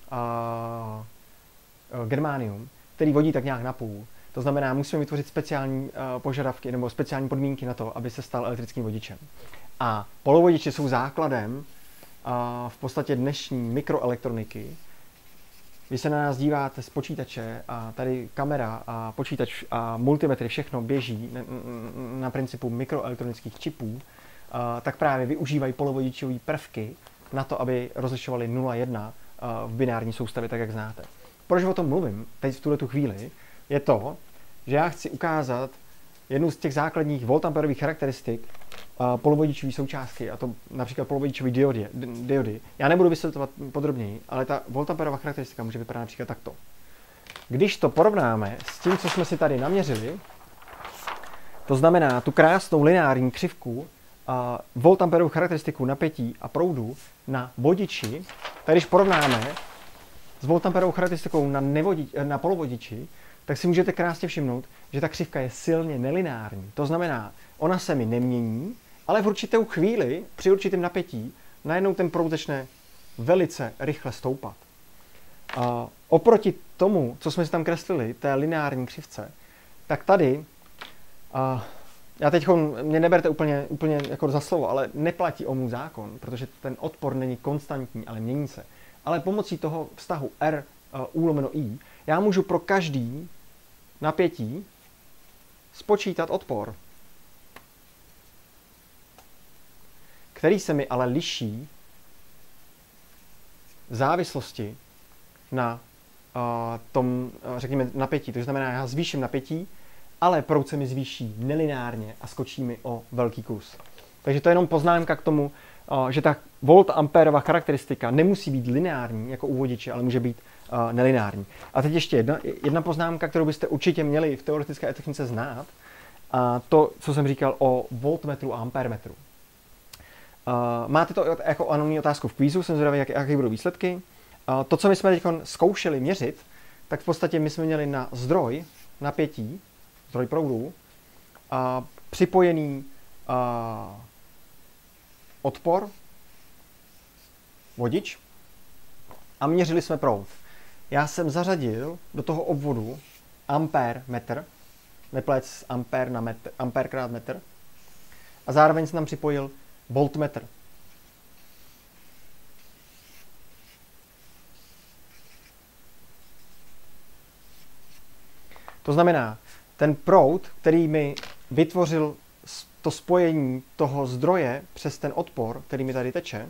uh, germánium, který vodí tak nějak napůl. To znamená, musíme vytvořit speciální uh, požadavky nebo speciální podmínky na to, aby se stal elektrickým vodičem. A polovodiče jsou základem uh, v podstatě dnešní mikroelektroniky. Vy se na nás díváte z počítače a tady kamera a počítač a multimetry, všechno běží na, na principu mikroelektronických čipů, uh, tak právě využívají polovodičové prvky na to, aby rozlišovali nula jedna uh, v binární soustavě, tak jak znáte. Proč o tom mluvím teď v tuto chvíli? Je to, že já chci ukázat jednu z těch základních voltamperových charakteristik uh, polovodičové součástky, a to například polovodičové diody, diody. Já nebudu vysvětlovat podrobněji, ale ta voltamperová charakteristika může vypadat například takto. Když to porovnáme s tím, co jsme si tady naměřili, to znamená tu krásnou lineární křivku uh, voltamperovou charakteristiku napětí a proudu na vodiči, tak když porovnáme s voltamperovou charakteristikou na, nevodi, na polovodiči, tak si můžete krásně všimnout, že ta křivka je silně nelineární. To znamená, ona se mi nemění, ale v určitou chvíli, při určitém napětí, najednou ten proud začne velice rychle stoupat. A oproti tomu, co jsme si tam kreslili, té lineární křivce, tak tady, a já teď mě neberte úplně, úplně jako za slovo, ale neplatí Ohmův zákon, protože ten odpor není konstantní, ale mění se. Ale pomocí toho vztahu R U lomeno I, já můžu pro každý napětí spočítat odpor, který se mi ale liší v závislosti na uh, tom, uh, řekněme, napětí. To znamená, já zvýším napětí, ale proud se mi zvýší nelineárně a skočí mi o velký kus. Takže to je jenom poznámka k tomu, že ta volt-ampérová charakteristika nemusí být lineární jako u vodiče, ale může být nelineární. A teď ještě jedna, jedna poznámka, kterou byste určitě měli v teoretické technice znát, a to, co jsem říkal o voltmetru a ampérmetru. Máte to jako anonymní otázku v kvízu, jsem zvědavý, jak, jaké budou výsledky. To, co my jsme teď zkoušeli měřit, tak v podstatě my jsme měli na zdroj napětí, zdroj proudu, a připojený a, odpor, vodič, a měřili jsme proud. Já jsem zařadil do toho obvodu ampér metr, neplec ampér na metr, ampér krát metr, a zároveň jsem tam připojil voltmetr. To znamená, ten proud, který mi vytvořil to spojení toho zdroje přes ten odpor, který mi tady teče,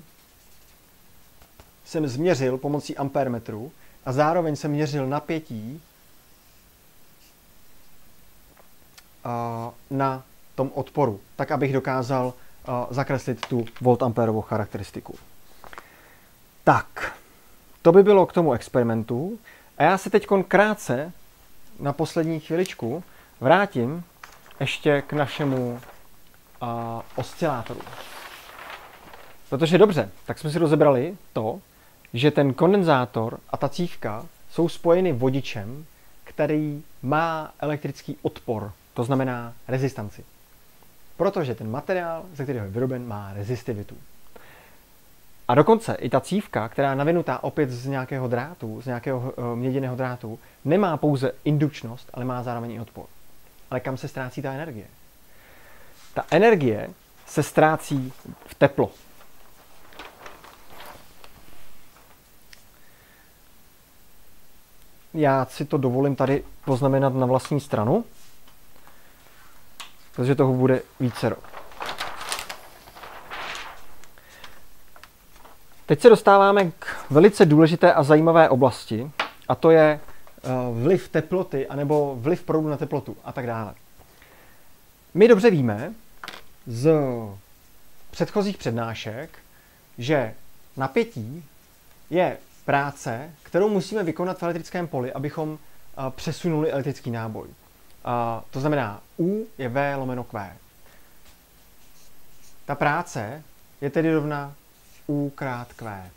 jsem změřil pomocí ampérmetru a zároveň jsem měřil napětí na tom odporu, tak abych dokázal zakreslit tu voltampérovou charakteristiku. Tak, to by bylo k tomu experimentu. A já se teď krátce na poslední chviličku vrátím ještě k našemu uh, oscilátoru. Protože dobře, tak jsme si rozebrali to, že ten kondenzátor a ta cívka jsou spojeny vodičem, který má elektrický odpor, to znamená rezistanci. Protože ten materiál, ze kterého je vyroben, má rezistivitu. A dokonce i ta cívka, která je navinutá opět z nějakého drátu, z nějakého uh, měděného drátu, nemá pouze indukčnost, ale má zároveň i odpor. Ale kam se ztrácí ta energie? Ta energie se ztrácí v teplo. Já si to dovolím tady poznamenat na vlastní stranu, protože toho bude vícero. Teď se dostáváme k velice důležité a zajímavé oblasti, a to je vliv teploty, anebo vliv proudu na teplotu a tak dále. My dobře víme z předchozích přednášek, že napětí je práce, kterou musíme vykonat v elektrickém poli, abychom přesunuli elektrický náboj. To znamená, U je V lomeno Q. Ta práce je tedy rovna U krát Q.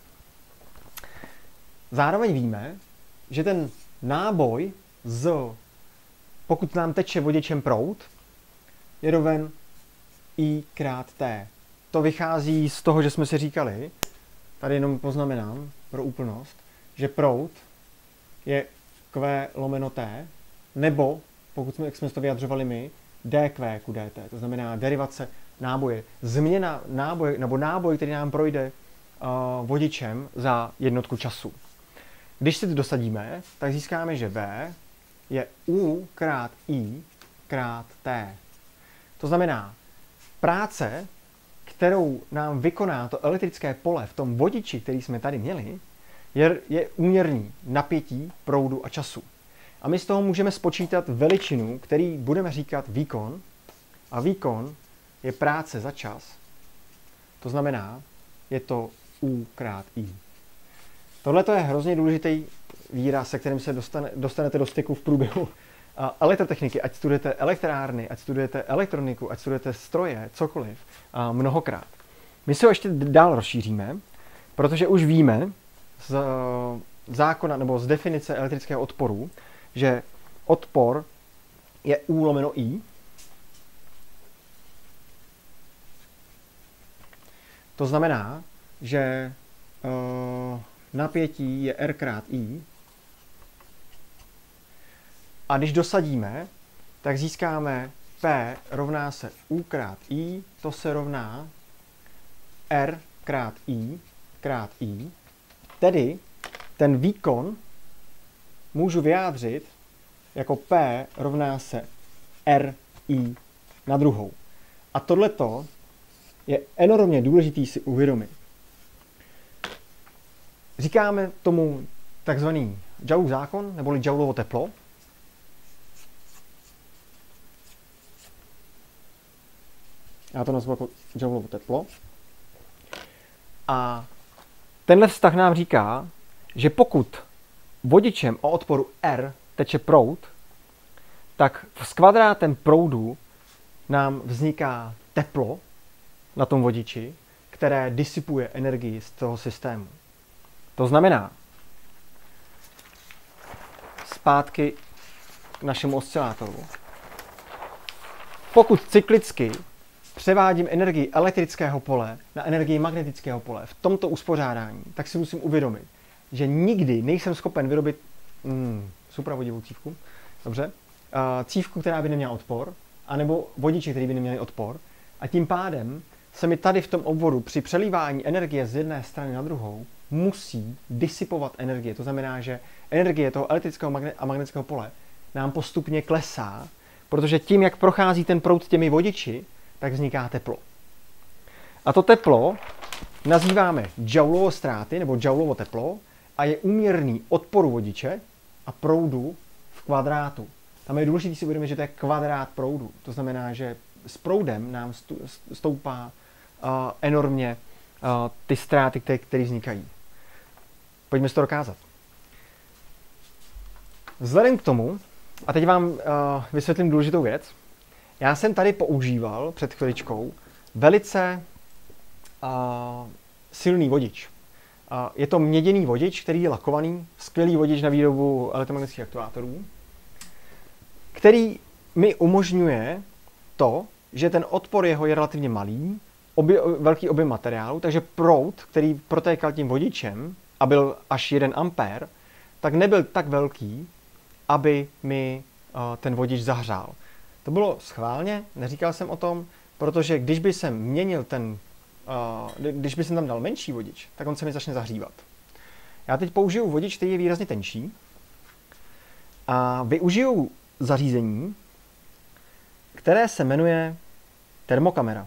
Zároveň víme, že ten náboj z, pokud nám teče vodičem proud, je roven I krát T. To vychází z toho, že jsme si říkali, tady jenom poznamenám pro úplnost, že proud je Q lomeno T, nebo, pokud jsme, jak jsme to vyjadřovali my, dQ ku dt, to znamená derivace náboje. Změna náboje, nebo náboj, který nám projde uh, vodičem za jednotku času. Když si to dosadíme, tak získáme, že V je U krát I krát T. To znamená, práce, kterou nám vykoná to elektrické pole v tom vodiči, který jsme tady měli, je, je úměrný napětí, proudu a času. A my z toho můžeme spočítat veličinu, který budeme říkat výkon. A výkon je práce za čas. To znamená, je to U krát I. Tohle je hrozně důležitý výraz, se kterým se dostane, dostanete do styku v průběhu elektrotechniky, ať studujete elektrárny, ať studujete elektroniku, ať studujete stroje, cokoliv, mnohokrát. My se ho ještě dál rozšíříme, protože už víme z zákona nebo z definice elektrického odporu, že odpor je U lomeno I. To znamená, že uh, napětí je R krát I. A když dosadíme, tak získáme P rovná se U krát I, to se rovná R krát I krát I. Tedy ten výkon můžu vyjádřit jako P rovná se R I na druhou. A tohleto je enormně důležitý si uvědomit. Říkáme tomu takzvaný Joulův zákon, neboli Joulovo teplo. Já to nazvu jako Jouleovo teplo. A tenhle vztah nám říká, že pokud vodičem o odporu R teče proud, tak s kvadrátem proudu nám vzniká teplo na tom vodiči, které disipuje energii z toho systému. To znamená, zpátky k našemu oscilátoru. Pokud cyklicky převádím energii elektrického pole na energii magnetického pole v tomto uspořádání, tak si musím uvědomit, že nikdy nejsem schopen vyrobit hmm, supravodivou cívku, dobře, uh, cívku, která by neměla odpor, anebo vodiče, který by neměli odpor, a tím pádem se mi tady v tom obvodu při přelívání energie z jedné strany na druhou musí disipovat energie. To znamená, že energie toho elektrického a magnetického pole nám postupně klesá, protože tím, jak prochází ten proud těmi vodiči, tak vzniká teplo. A to teplo nazýváme Jouleovo ztráty nebo Jouleovo teplo a je úměrný odporu vodiče a proudu v kvadrátu. Tam je důležité si uvědomit, že to je kvadrát proudu. To znamená, že s proudem nám stoupá uh, enormně uh, ty ztráty, které, které vznikají. Pojďme si to dokázat. Vzhledem k tomu, a teď vám uh, vysvětlím důležitou věc, já jsem tady používal před chviličkou velice uh, silný vodič. Uh, je to měděný vodič, který je lakovaný, skvělý vodič na výrobu elektromagnetických aktuátorů, který mi umožňuje to, že ten odpor jeho je relativně malý, obě, velký objem materiálu, takže proud, který protékal tím vodičem a byl až jeden ampér, tak nebyl tak velký, aby mi uh, ten vodič zahřál. To bylo schválně, neříkal jsem o tom, protože když by jsem měnil ten, uh, když by jsem tam dal menší vodič, tak on se mi začne zahřívat. Já teď použiju vodič, který je výrazně tenčí a využiju zařízení, které se jmenuje termokamera.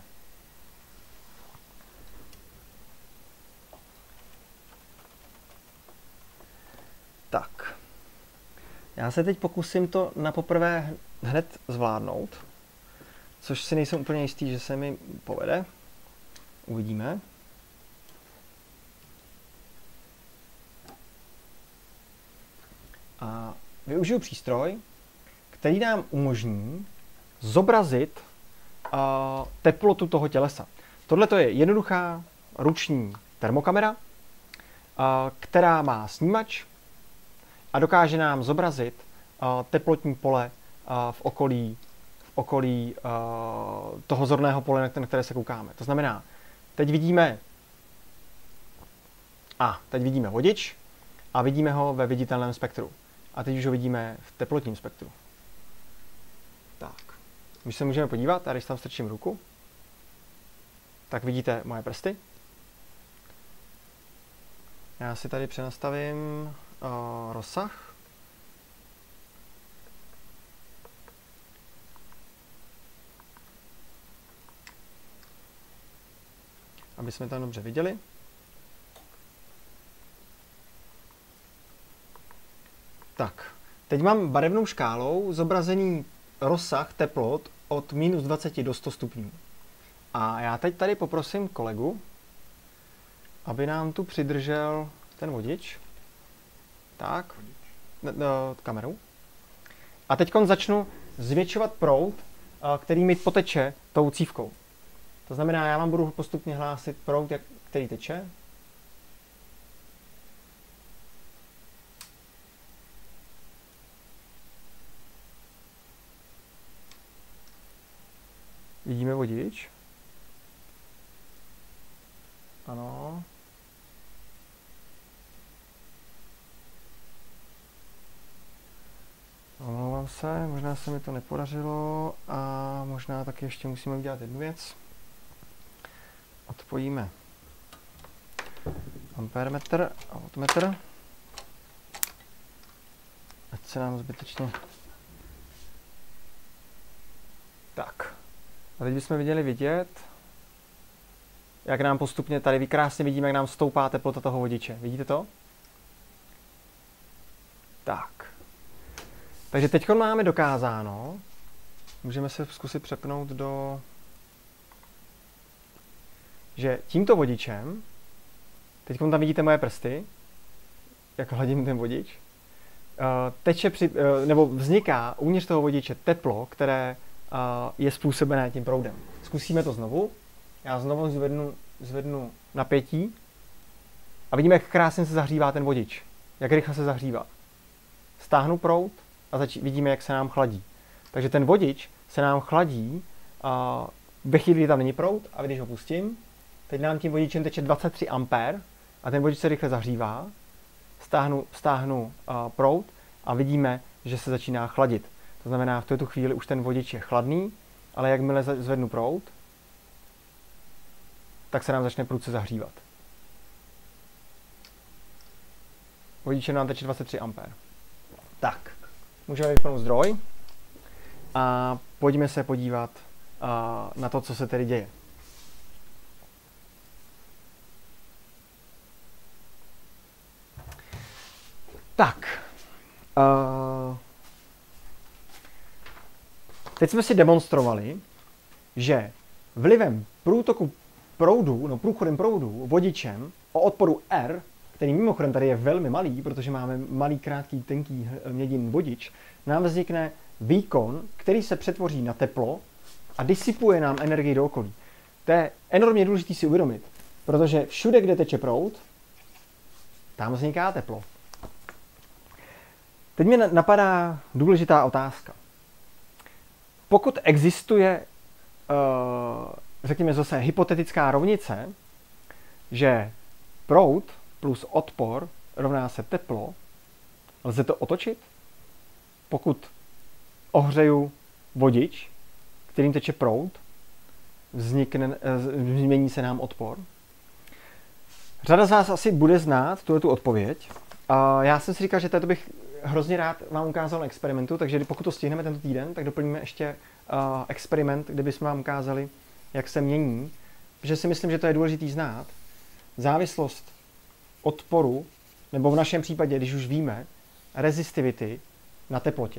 Tak. Já se teď pokusím to na poprvé hned zvládnout, což si nejsem úplně jistý, že se mi povede. Uvidíme. A využiju přístroj, který nám umožní zobrazit uh, teplotu toho tělesa. Tohle je jednoduchá ruční termokamera, uh, která má snímač a dokáže nám zobrazit uh, teplotní pole uh, v okolí, v okolí uh, toho zorného pole, na které se koukáme. To znamená, teď vidíme a teď vidíme vodič a vidíme ho ve viditelném spektru. A teď už ho vidíme v teplotním spektru. Tak. Už se můžeme podívat, a když tam strčím ruku, tak vidíte moje prsty. Já si tady přenastavím uh, rozsah. Aby jsme tam dobře viděli. Tak, teď mám barevnou škálou zobrazený rozsah teplot od minus dvacet do sto stupňů. A já teď tady poprosím kolegu, aby nám tu přidržel ten vodič. Tak, kameru. A teď začnu zvětšovat proud, který mi poteče tou cívkou. To znamená, já vám budu postupně hlásit proud, který teče. Vidíme vodič. Ano. Omlouvám se, možná se mi to nepodařilo a možná taky ještě musíme udělat jednu věc. Odpojíme ampérmetr a voltmetr. Ať se nám zbytečně... Tak. A teď bychom viděli vidět, jak nám postupně, tady krásně vidíme, jak nám stoupá teplota toho vodiče. Vidíte to? Tak. Takže teď máme dokázáno, můžeme se zkusit přepnout do že tímto vodičem, teď tam vidíte moje prsty, jak hladím ten vodič, teče při, nebo vzniká uvnitř toho vodiče teplo, které je způsobené tím proudem. Zkusíme to znovu. Já znovu zvednu, zvednu napětí a vidíme, jak krásně se zahřívá ten vodič. Jak rychle se zahřívá. Stáhnu proud a zač- vidíme, jak se nám chladí. Takže ten vodič se nám chladí a ve chvíli, kdy tam není proud, a když ho pustím, teď nám tím vodičem teče dvacet tři ampér a ten vodič se rychle zahřívá. Stáhnu, stáhnu uh, proud a vidíme, že se začíná chladit. To znamená, v této chvíli už ten vodič je chladný, ale jakmile zvednu proud, tak se nám začne prudce zahřívat. Vodičem nám teče dvacet tři ampér. Tak, můžeme vypnout zdroj a pojďme se podívat uh, na to, co se tedy děje. Tak, uh, teď jsme si demonstrovali, že vlivem průtoku proudu, no průchodem proudu, vodičem o odporu R, který mimochodem tady je velmi malý, protože máme malý, krátký, tenký měděný vodič, nám vznikne výkon, který se přetvoří na teplo a disipuje nám energii do okolí. To je enormně důležité si uvědomit, protože všude, kde teče proud, tam vzniká teplo. Teď mě napadá důležitá otázka. Pokud existuje, řekněme zase, hypotetická rovnice, že proud plus odpor rovná se teplo, lze to otočit? Pokud ohřeju vodič, kterým teče proud, vznikne, změní se nám odpor. Řada z vás asi bude znát tu odpověď. A já jsem si říkal, že této bych hrozně rád vám ukázal na experimentu, takže pokud to stihneme tento týden, tak doplníme ještě uh, experiment, kde bychom vám ukázali, jak se mění, protože si myslím, že to je důležitý znát. Závislost odporu, nebo v našem případě, když už víme, rezistivity na teplotě.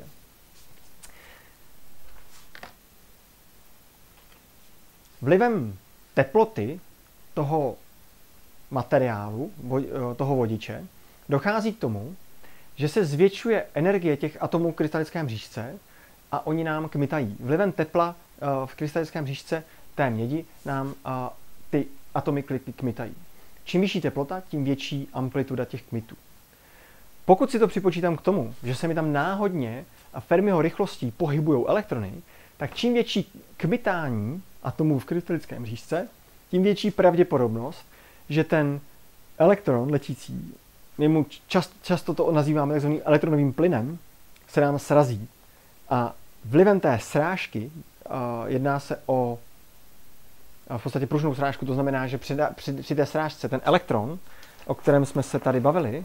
Vlivem teploty toho materiálu, toho vodiče, dochází k tomu, že se zvětšuje energie těch atomů v krystalické mřížce a oni nám kmitají. Vlivem tepla v krystalické mřížce té mědi nám ty atomy kmitají. Čím vyšší teplota, tím větší amplituda těch kmitů. Pokud si to připočítám k tomu, že se mi tam náhodně a Fermiho rychlostí pohybují elektrony, tak čím větší kmitání atomů v krystalické mřížce, tím větší pravděpodobnost, že ten elektron letící, my mu čast, často to nazýváme takzvaným elektronovým plynem, se nám srazí. A vlivem té srážky uh, jedná se o uh, v podstatě pružnou srážku, to znamená, že při, při, při té srážce ten elektron, o kterém jsme se tady bavili,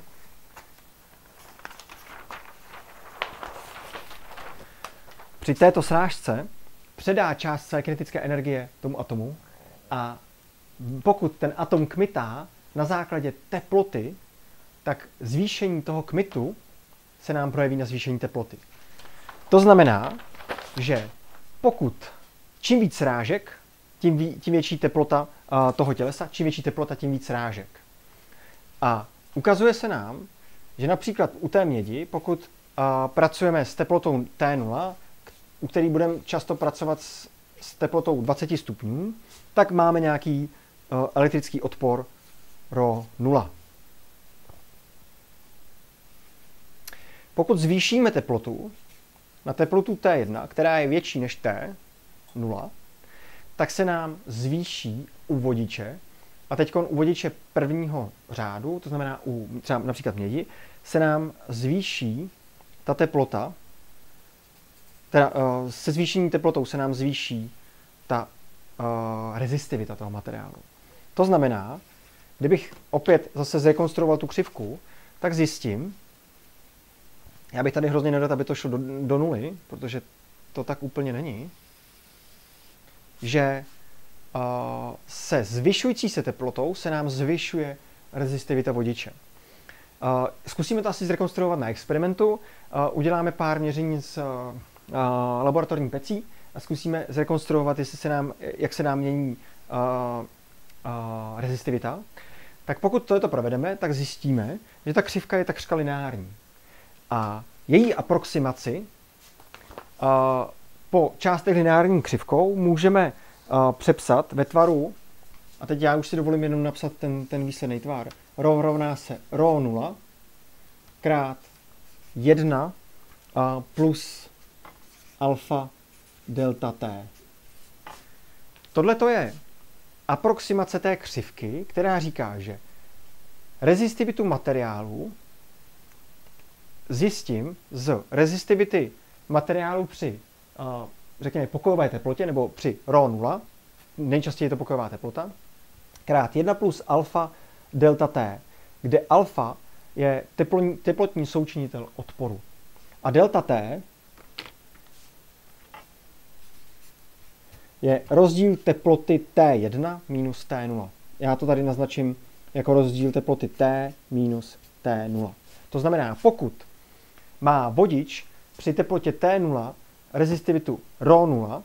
při této srážce předá část své kinetické energie tomu atomu a pokud ten atom kmitá na základě teploty, tak zvýšení toho kmitu se nám projeví na zvýšení teploty. To znamená, že pokud čím víc srážek, tím, ví, tím větší teplota uh, toho tělesa, čím větší teplota, tím víc srážek. A ukazuje se nám, že například u té mědi, pokud uh, pracujeme s teplotou T nula, u který budeme často pracovat s, s teplotou dvacet stupňů, tak máme nějaký uh, elektrický odpor Rho nula. Pokud zvýšíme teplotu na teplotu T jedna, která je větší než T nula, tak se nám zvýší u vodiče, a teď u vodiče prvního řádu, to znamená u třeba například mědi, se nám zvýší ta teplota, teda uh, se zvýšením teplotou se nám zvýší ta uh, rezistivita toho materiálu. To znamená, kdybych opět zase zrekonstruoval tu křivku, tak zjistím, já bych tady hrozně nerad, aby to šlo do, do nuly, protože to tak úplně není, že uh, se zvyšující se teplotou se nám zvyšuje rezistivita vodiče. Uh, zkusíme to asi zrekonstruovat na experimentu. Uh, uděláme pár měření z uh, laboratorní pecí a zkusíme zrekonstruovat, jestli se nám, jak se nám mění uh, uh, rezistivita, tak pokud tohleto provedeme, tak zjistíme, že ta křivka je takřka lineární. A její aproximaci uh, po částech lineární křivkou můžeme uh, přepsat ve tvaru, a teď já už si dovolím jenom napsat ten, ten výsledný tvar. Rho rovná se rho nula krát jedna uh, plus alfa delta t. Tohle to je aproximace té křivky, která říká, že rezistivitu materiálu zjistím z rezistivity materiálu při, uh, řekněme, pokojové teplotě, nebo při rho nula, nejčastěji je to pokojová teplota, krát jedna plus alfa delta t, kde alfa je teplotní, teplotní součinitel odporu. A delta t je rozdíl teploty T jedna minus T nula. Já to tady naznačím jako rozdíl teploty T minus T nula. To znamená, pokud má vodič při teplotě T nula rezistivitu rho nula,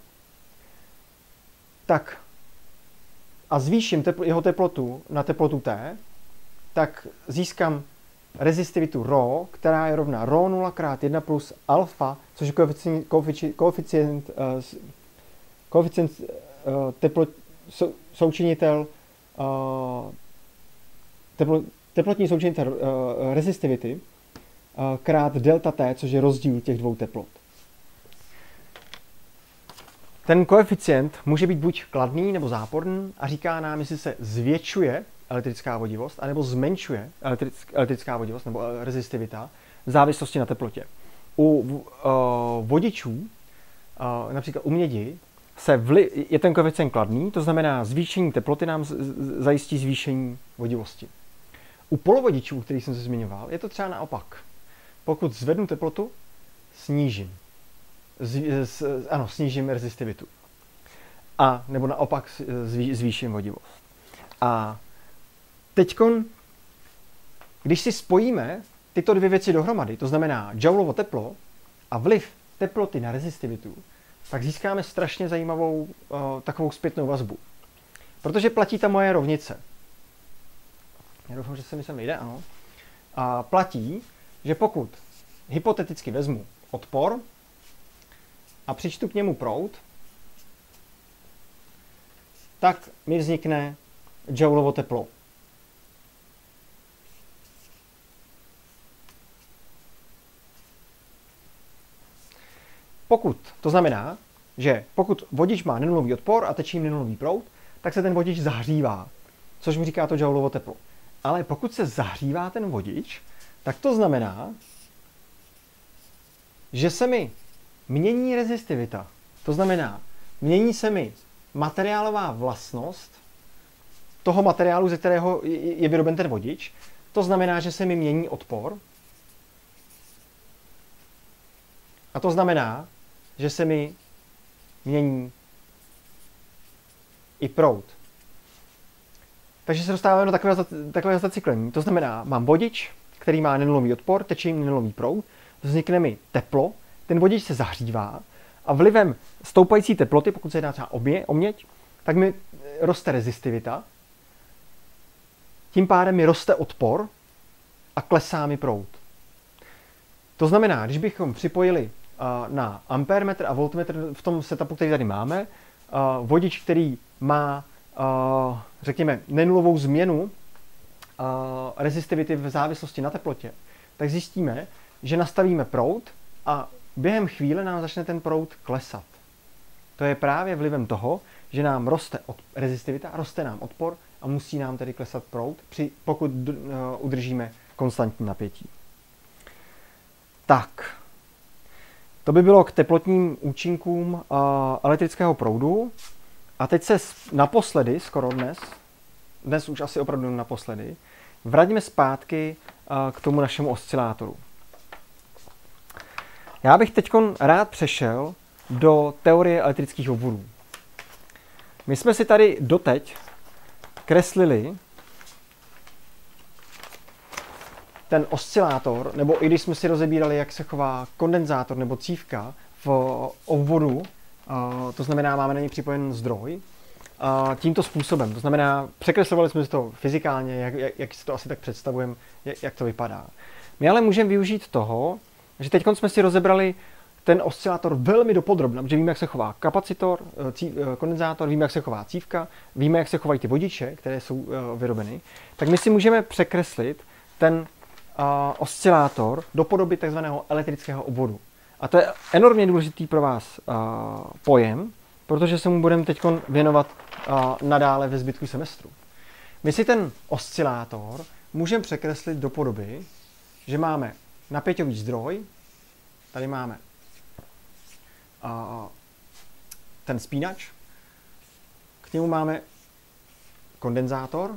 tak a zvýším tepl- jeho teplotu na teplotu T, tak získám rezistivitu rho, která je rovná rho nula krát jedna plus alfa, což je koeficient, koeficient, koeficient, uh, koeficient uh, teplot, sou, součinitel uh, teplo, teplotní součinitel uh, rezistivity uh, krát delta T, což je rozdíl těch dvou teplot. Ten koeficient může být buď kladný nebo záporný a říká nám, jestli se zvětšuje elektrická vodivost, anebo zmenšuje elektrická vodivost nebo rezistivita v závislosti na teplotě. U uh, vodičů, uh, například u mědi, se vli, je ten koeficient kladný, to znamená zvýšení teploty nám z, z, zajistí zvýšení vodivosti. U polovodičů, který jsem se zmiňoval, je to třeba naopak. Pokud zvednu teplotu, snížím. Z, z, ano, snížím rezistivitu. A nebo naopak zvý, zvýším vodivost. A teďkon, když si spojíme tyto dvě věci dohromady, to znamená Jouleovo teplo a vliv teploty na rezistivitu, tak získáme strašně zajímavou uh, takovou zpětnou vazbu. Protože platí ta moje rovnice. Já doufám, že se mi sem jde, ano. A platí, že pokud hypoteticky vezmu odpor a přičtu k němu proud, tak mi vznikne Jouleovo teplo. Pokud, to znamená, že pokud vodič má nenulový odpor a tečí nenulový proud, tak se ten vodič zahřívá, což mi říká to Jouleovo teplo. Ale pokud se zahřívá ten vodič, tak to znamená, že se mi mění rezistivita. To znamená, mění se mi materiálová vlastnost toho materiálu, ze kterého je vyroben ten vodič. To znamená, že se mi mění odpor. A to znamená, že se mi mění i proud. Takže se dostáváme do takového, takového zacyklení. To znamená, mám vodič, který má nenulový odpor, teče jim nenulový proud, vznikne mi teplo, ten vodič se zahřívá a vlivem stoupající teploty, pokud se jedná třeba o měď, tak mi roste rezistivita, tím pádem mi roste odpor a klesá mi proud. To znamená, když bychom připojili uh, na ampérmetr a voltmetr v tom setupu, který tady máme, uh, vodič, který má, uh, řekněme, nenulovou změnu uh, rezistivity v závislosti na teplotě, tak zjistíme, že nastavíme proud a během chvíle nám začne ten proud klesat. To je právě vlivem toho, že nám roste od, rezistivita, roste nám odpor a musí nám tedy klesat proud, při, pokud uh, udržíme konstantní napětí. Tak, to by bylo k teplotním účinkům uh, elektrického proudu. A teď se naposledy, skoro dnes, dnes už asi opravdu naposledy, vraťme zpátky uh, k tomu našemu oscilátoru. Já bych teď rád přešel do teorie elektrických obvodů. My jsme si tady doteď kreslili ten oscilátor, nebo i když jsme si rozebírali, jak se chová kondenzátor nebo cívka v obvodu, to znamená, máme na něj připojen zdroj, uh, tímto způsobem. To znamená, překreslovali jsme si to fyzikálně, jak, jak, jak si to asi tak představujeme, jak, jak to vypadá. My ale můžeme využít toho, že teď jsme si rozebrali ten oscilátor velmi dopodrobna, protože víme, jak se chová kapacitor, cí, kondenzátor, víme, jak se chová cívka, víme, jak se chovají ty vodiče, které jsou uh, vyrobeny, tak my si můžeme překreslit ten uh, oscilátor do podoby takzvaného elektrického obvodu. A to je enormně důležitý pro vás uh, pojem, protože se mu budeme teď věnovat uh, nadále ve zbytku semestru. My si ten oscilátor můžeme překreslit do podoby, že máme napěťový zdroj, tady máme uh, ten spínač, k němu máme kondenzátor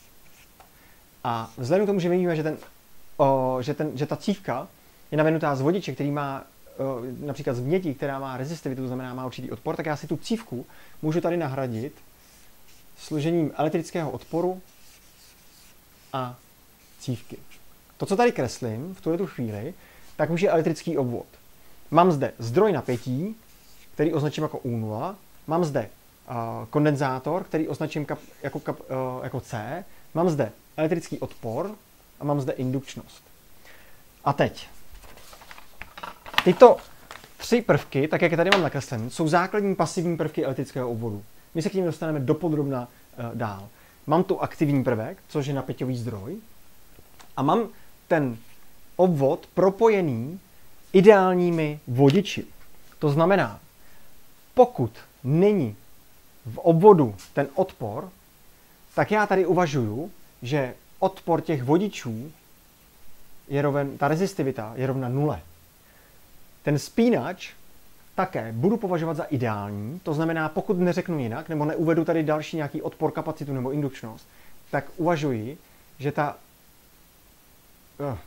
a vzhledem k tomu, že víme, že, ten, uh, že, ten, že ta cívka je navinutá z vodiče, který má uh, například z mědi, která má rezistivitu, to znamená má určitý odpor, tak já si tu cívku můžu tady nahradit složením elektrického odporu a cívky. To, co tady kreslím v tuhle chvíli, tak už je elektrický obvod. Mám zde zdroj napětí, který označím jako U nula, mám zde uh, kondenzátor, který označím kap, jako, kap, uh, jako C, mám zde elektrický odpor a mám zde indukčnost. A teď, tyto tři prvky, tak jak je tady mám nakreslené, jsou základní pasivní prvky elektrického obvodu. My se k nim dostaneme dopodrobna uh, dál. Mám tu aktivní prvek, což je napěťový zdroj, a mám ten obvod propojený ideálními vodiči. To znamená, pokud není v obvodu ten odpor, tak já tady uvažuju, že odpor těch vodičů je roven, ta rezistivita je rovna nule. Ten spínač také budu považovat za ideální, to znamená, pokud neřeknu jinak, nebo neuvedu tady další nějaký odpor, kapacitu nebo indukčnost, tak uvažuji, že ta uh,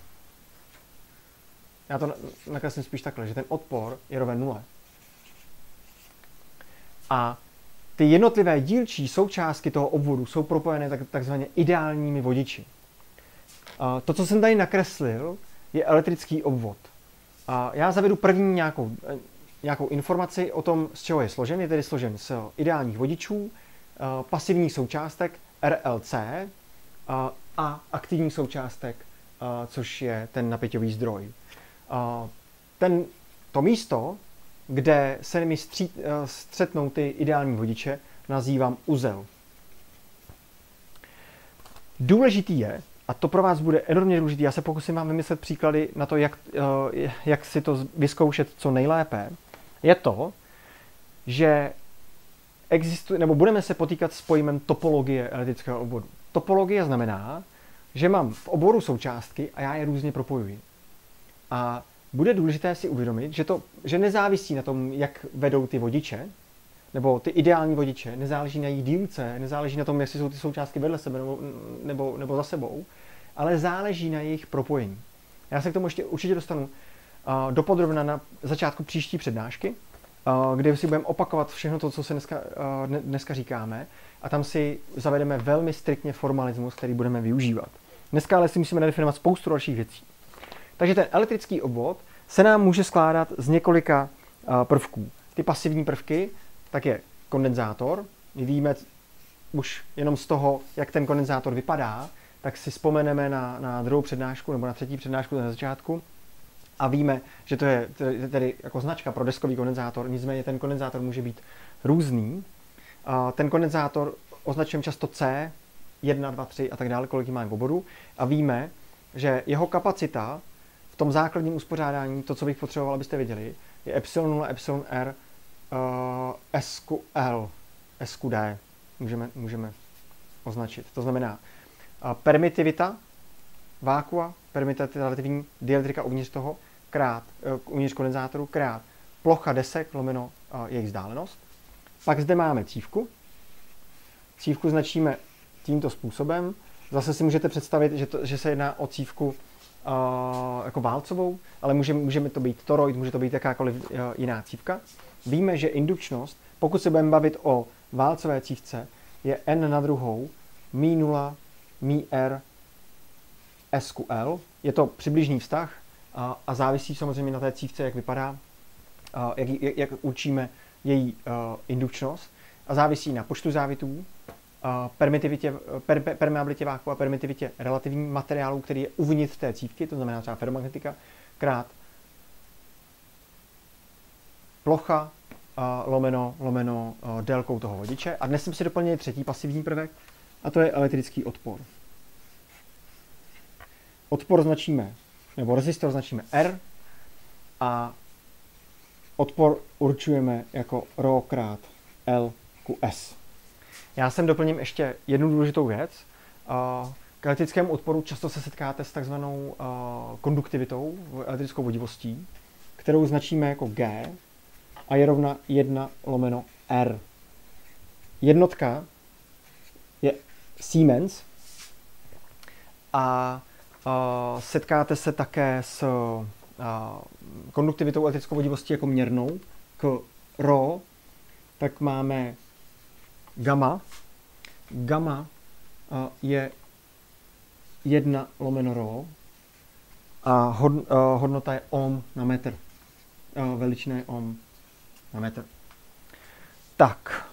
já to nakreslím spíš takhle, že ten odpor je roven nule. A ty jednotlivé dílčí součástky toho obvodu jsou propojené tak, takzvaně ideálními vodiči. A to, co jsem tady nakreslil, je elektrický obvod. A já zavedu první nějakou, nějakou informaci o tom, z čeho je složen. Je tedy složen z ideálních vodičů, pasivních součástek R L C a aktivních součástek, což je ten napěťový zdroj. Ten, to místo, kde se mi střít, střetnou ty ideální vodiče, nazývám uzel. Důležitý je, a to pro vás bude enormně důležitý, já se pokusím vám vymyslet příklady na to, jak, jak si to vyzkoušet co nejlépe, je to, že existuje, nebo budeme se potýkat s pojmem topologie elektrického obvodu. Topologie znamená, že mám v oboru součástky a já je různě propojuji. A bude důležité si uvědomit, že, to, že nezávisí na tom, jak vedou ty vodiče, nebo ty ideální vodiče, nezáleží na jejich dílce, nezáleží na tom, jestli jsou ty součástky vedle sebe nebo, nebo, nebo za sebou, ale záleží na jejich propojení. Já se k tomu ještě určitě dostanu uh, dopodrobna na začátku příští přednášky, uh, kde si budeme opakovat všechno to, co se dneska, uh, dneska říkáme, a tam si zavedeme velmi striktně formalismus, který budeme využívat. Dneska ale si musíme nadefinovat spoustu dalších věcí. Takže ten elektrický obvod se nám může skládat z několika uh, prvků. Ty pasivní prvky, tak je kondenzátor. My víme už jenom z toho, jak ten kondenzátor vypadá, tak si vzpomeneme na, na druhou přednášku nebo na třetí přednášku na začátku a víme, že to je tedy jako značka pro deskový kondenzátor, nicméně ten kondenzátor může být různý. Uh, ten kondenzátor označujeme často C, jedna, dva, tři a tak dále, kolik máme v oboru, a víme, že jeho kapacita v tom základním uspořádání, to, co bych potřeboval, abyste věděli, je epsilon nula, epsilon R, uh, S Q L, S Q D můžeme, můžeme označit. To znamená uh, permitivita vákua, permitativní dielektrika uvnitř toho, krát, uh, uvnitř kondenzátoru, krát plocha desek lomeno uh, jejich vzdálenost. Pak zde máme cívku. Cívku značíme tímto způsobem. Zase si můžete představit, že, to, že se jedná o cívku uh, jako válcovou, ale může, můžeme to být toroid, může to být jakákoliv uh, jiná cívka. Víme, že indukčnost, pokud se budeme bavit o válcové cívce, je n na druhou mi nula, mi r, S Q L. Je to přibližný vztah uh, a závisí samozřejmě na té cívce, jak vypadá, uh, jak, jak, jak učíme její uh, indukčnost. závisí na počtu závitů, permitivitě, per, permeabilitě váku a permitivitě relativní materiálu, který je uvnitř té cívky, to znamená třeba ferromagnetika, krát plocha lomeno, lomeno délkou toho vodiče. A dnes jsem si doplnil třetí pasivní prvek, a to je elektrický odpor. Odpor značíme, nebo rezistor značíme R a odpor určujeme jako ρ krát L ku S. Já sem doplním ještě jednu důležitou věc. K elektrickému odporu často se setkáte s takzvanou konduktivitou, elektrickou vodivostí, kterou značíme jako G a je rovna jedna lomeno R. Jednotka je Siemens a setkáte se také s konduktivitou elektrickou vodivostí jako měrnou. K ρ tak máme gamma. Gamma je jedna lomeno ρ a hodnota je ohm na metr. Veličina je ohm na metr. Tak.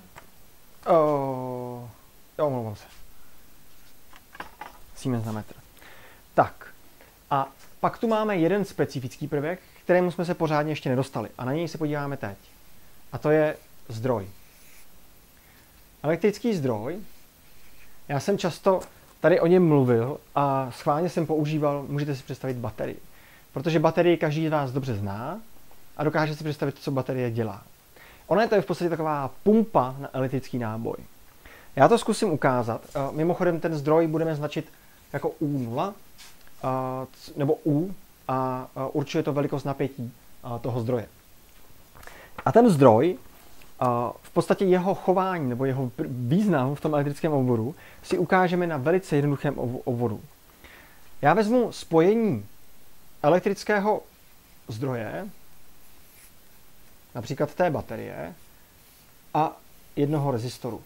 Uh, jo, omlouvám se. Siemens na metr. Tak. A pak tu máme jeden specifický prvek, kterému jsme se pořádně ještě nedostali. A na něj se podíváme teď. A to je zdroj. Elektrický zdroj. Já jsem často tady o něm mluvil a schválně jsem používal, můžete si představit, baterii. Protože baterii každý z vás dobře zná a dokáže si představit, co baterie dělá. Ona je to v podstatě taková pumpa na elektrický náboj. Já to zkusím ukázat. Mimochodem ten zdroj budeme značit jako U nula nebo U a určuje to velikost napětí toho zdroje. A ten zdroj, v podstatě jeho chování nebo jeho význam v tom elektrickém obvodu si ukážeme na velice jednoduchém obvodu. Já vezmu spojení elektrického zdroje, například té baterie, a jednoho rezistoru.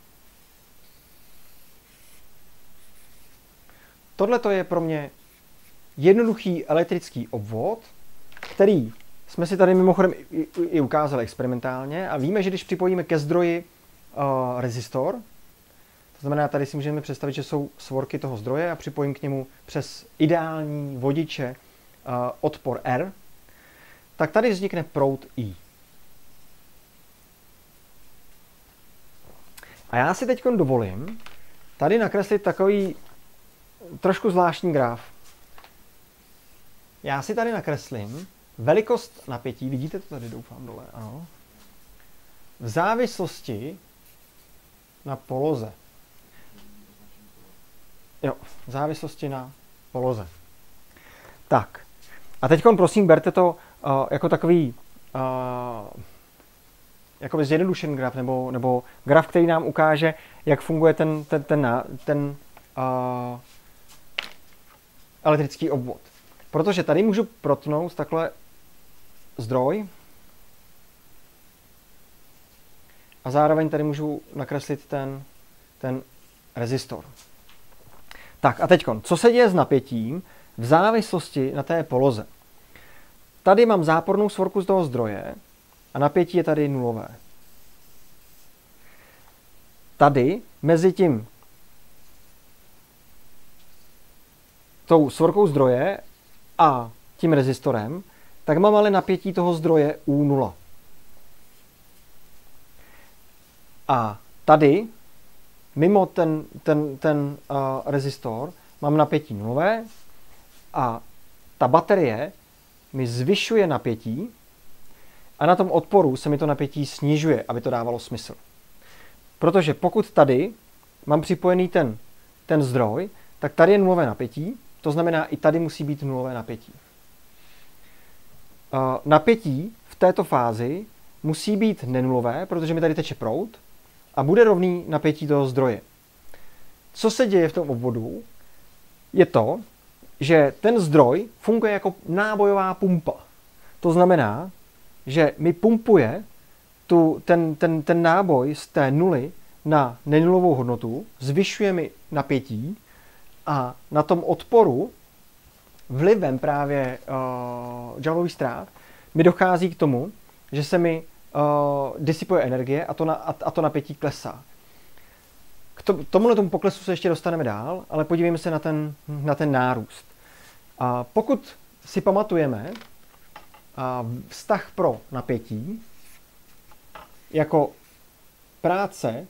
Tohle je pro mě jednoduchý elektrický obvod, který jsme si tady mimochodem i, i ukázali experimentálně a víme, že když připojíme ke zdroji uh, rezistor, to znamená, tady si můžeme představit, že jsou svorky toho zdroje a připojím k němu přes ideální vodiče uh, odpor R, tak tady vznikne proud I. A já si teď dovolím tady nakreslit takový trošku zvláštní graf. Já si tady nakreslím velikost napětí, vidíte to tady, doufám, dole, ano, v závislosti na poloze. Jo, v závislosti na poloze. Tak, a teď prosím, berte to uh, jako takový uh, jako zjednodušený graf, nebo, nebo graf, který nám ukáže, jak funguje ten, ten, ten, ten uh, elektrický obvod. Protože tady můžu protnout takhle zdroj a zároveň tady můžu nakreslit ten, ten rezistor. Tak a teď, co se děje s napětím v závislosti na té poloze? Tady mám zápornou svorku z toho zdroje a napětí je tady nulové. Tady mezi tím tou svorkou zdroje a tím rezistorem, tak mám ale napětí toho zdroje U nula. A tady, mimo ten, ten, ten uh, rezistor, mám napětí nulové a ta baterie mi zvyšuje napětí a na tom odporu se mi to napětí snižuje, aby to dávalo smysl. Protože pokud tady mám připojený ten, ten zdroj, tak tady je nulové napětí, to znamená, i tady musí být nulové napětí. Uh, napětí v této fázi musí být nenulové, protože mi tady teče proud a bude rovný napětí toho zdroje. Co se děje v tom obvodu, je to, že ten zdroj funguje jako nábojová pumpa. To znamená, že mi pumpuje tu, ten, ten, ten náboj z té nuly na nenulovou hodnotu, zvyšuje mi napětí a na tom odporu vlivem právě uh, Jouleových ztrát mi dochází k tomu, že se mi uh, disipuje energie a to, na, a, a to napětí klesá. K to, tomuhle tomu poklesu se ještě dostaneme dál, ale podívejme se na ten, na ten nárůst. A pokud si pamatujeme a vztah pro napětí jako práce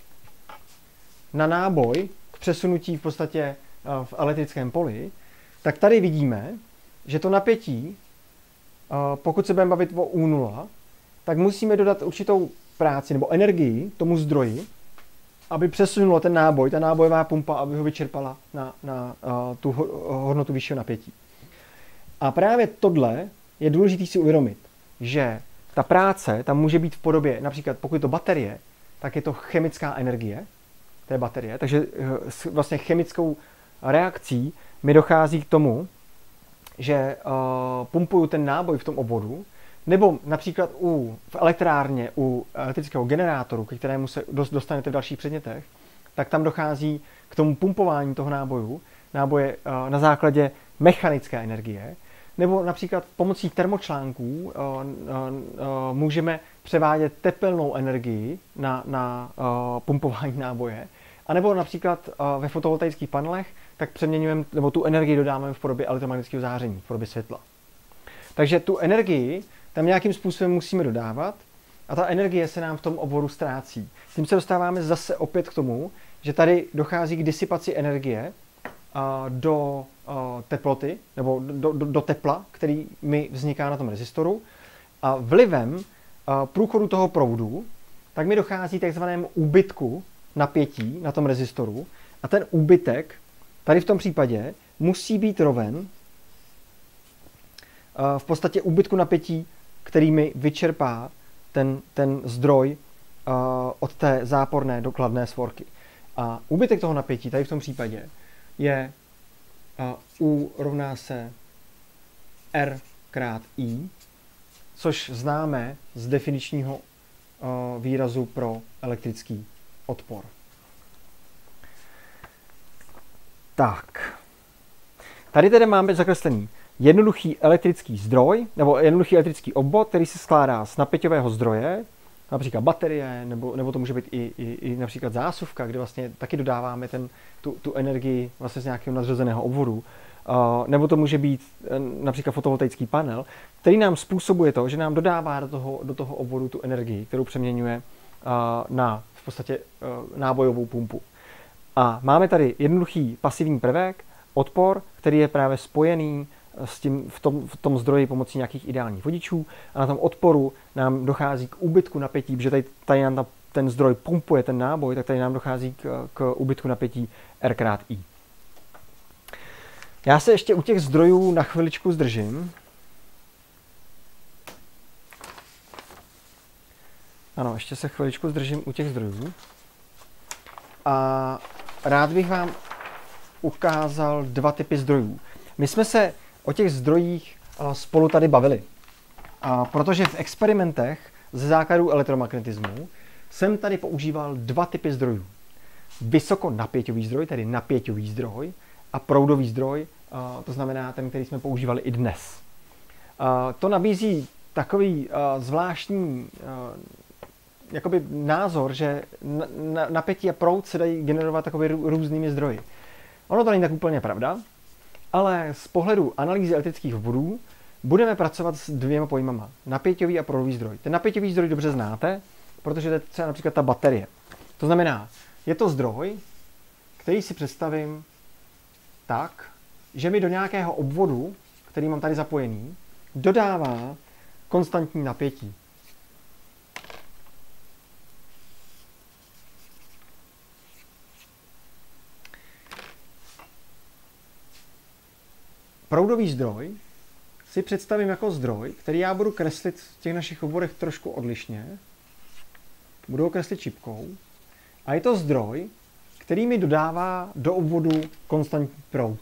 na náboj k přesunutí v podstatě v elektrickém poli, tak tady vidíme, že to napětí, pokud se budeme bavit o U nula, tak musíme dodat určitou práci nebo energii tomu zdroji, aby přesunulo ten náboj, ta nábojová pumpa, aby ho vyčerpala na, na uh, tu hodnotu vyššího napětí. A právě tohle je důležité si uvědomit, že ta práce tam může být v podobě, například pokud je to baterie, tak je to chemická energie té baterie, takže s vlastně chemickou reakcí mi dochází k tomu, že uh, pumpuju ten náboj v tom obvodu, nebo například u, v elektrárně u elektrického generátoru, ke kterému se dostanete v dalších předmětech, tak tam dochází k tomu pumpování toho náboju, náboje uh, na základě mechanické energie, nebo například pomocí termočlánků uh, uh, uh, můžeme převádět tepelnou energii na, na uh, pumpování náboje, a nebo například uh, ve fotovoltaických panelech, tak přeměňujeme, nebo tu energii dodáme v podobě elektromagnetického záření, v podobě světla. Takže tu energii tam nějakým způsobem musíme dodávat a ta energie se nám v tom obvodu ztrácí. Tím se dostáváme zase opět k tomu, že tady dochází k disipaci energie uh, do uh, teploty, nebo do, do, do tepla, který mi vzniká na tom rezistoru. A vlivem uh, průchodu toho proudu, tak mi dochází takzvanému úbytku napětí na tom rezistoru. A ten úbytek tady v tom případě musí být roven uh, v podstatě úbytku napětí, který mi vyčerpá ten, ten zdroj uh, od té záporné do kladné svorky. A úbytek toho napětí tady v tom případě je uh, U rovná se R krát I, což známe z definičního uh, výrazu pro elektrický odpor. Tak. Tady tedy máme zakreslený jednoduchý elektrický zdroj, nebo jednoduchý elektrický obvod, který se skládá z napěťového zdroje, například baterie, nebo, nebo to může být i, i, i například zásuvka, kde vlastně taky dodáváme ten, tu, tu energii vlastně z nějakého nadřazeného obvodu. Uh, nebo to může být uh, například fotovoltaický panel, který nám způsobuje to, že nám dodává do toho, do toho obvodu tu energii, kterou přeměňuje uh, na v podstatě uh, nábojovou pumpu. A máme tady jednoduchý pasivní prvek, odpor, který je právě spojený s tím, v, tom, v tom zdroji pomocí nějakých ideálních vodičů a na tom odporu nám dochází k úbytku napětí, protože tady, tady nám ten zdroj pumpuje ten náboj, tak tady nám dochází k, k úbytku napětí R krát I. Já se ještě u těch zdrojů na chviličku zdržím. Ano, ještě se chviličku zdržím u těch zdrojů. A rád bych vám ukázal dva typy zdrojů. My jsme se o těch zdrojích spolu tady bavili, a protože v experimentech ze základů elektromagnetismu jsem tady používal dva typy zdrojů. Vysokonapěťový zdroj, tedy napěťový zdroj, a proudový zdroj, to znamená ten, který jsme používali i dnes. To nabízí takový zvláštní jakoby názor, že napětí a proud se dají generovat takový různými zdroji. Ono to není tak úplně pravda, ale z pohledu analýzy elektrických obvodů budeme pracovat s dvěma pojmama. Napěťový a proudový zdroj. Ten napěťový zdroj dobře znáte, protože to je třeba například ta baterie. To znamená, je to zdroj, který si představím tak, že mi do nějakého obvodu, který mám tady zapojený, dodává konstantní napětí. Proudový zdroj si představím jako zdroj, který já budu kreslit v těch našich obvodech trošku odlišně. Budu ho kreslit čipkou. A je to zdroj, který mi dodává do obvodu konstantní proud.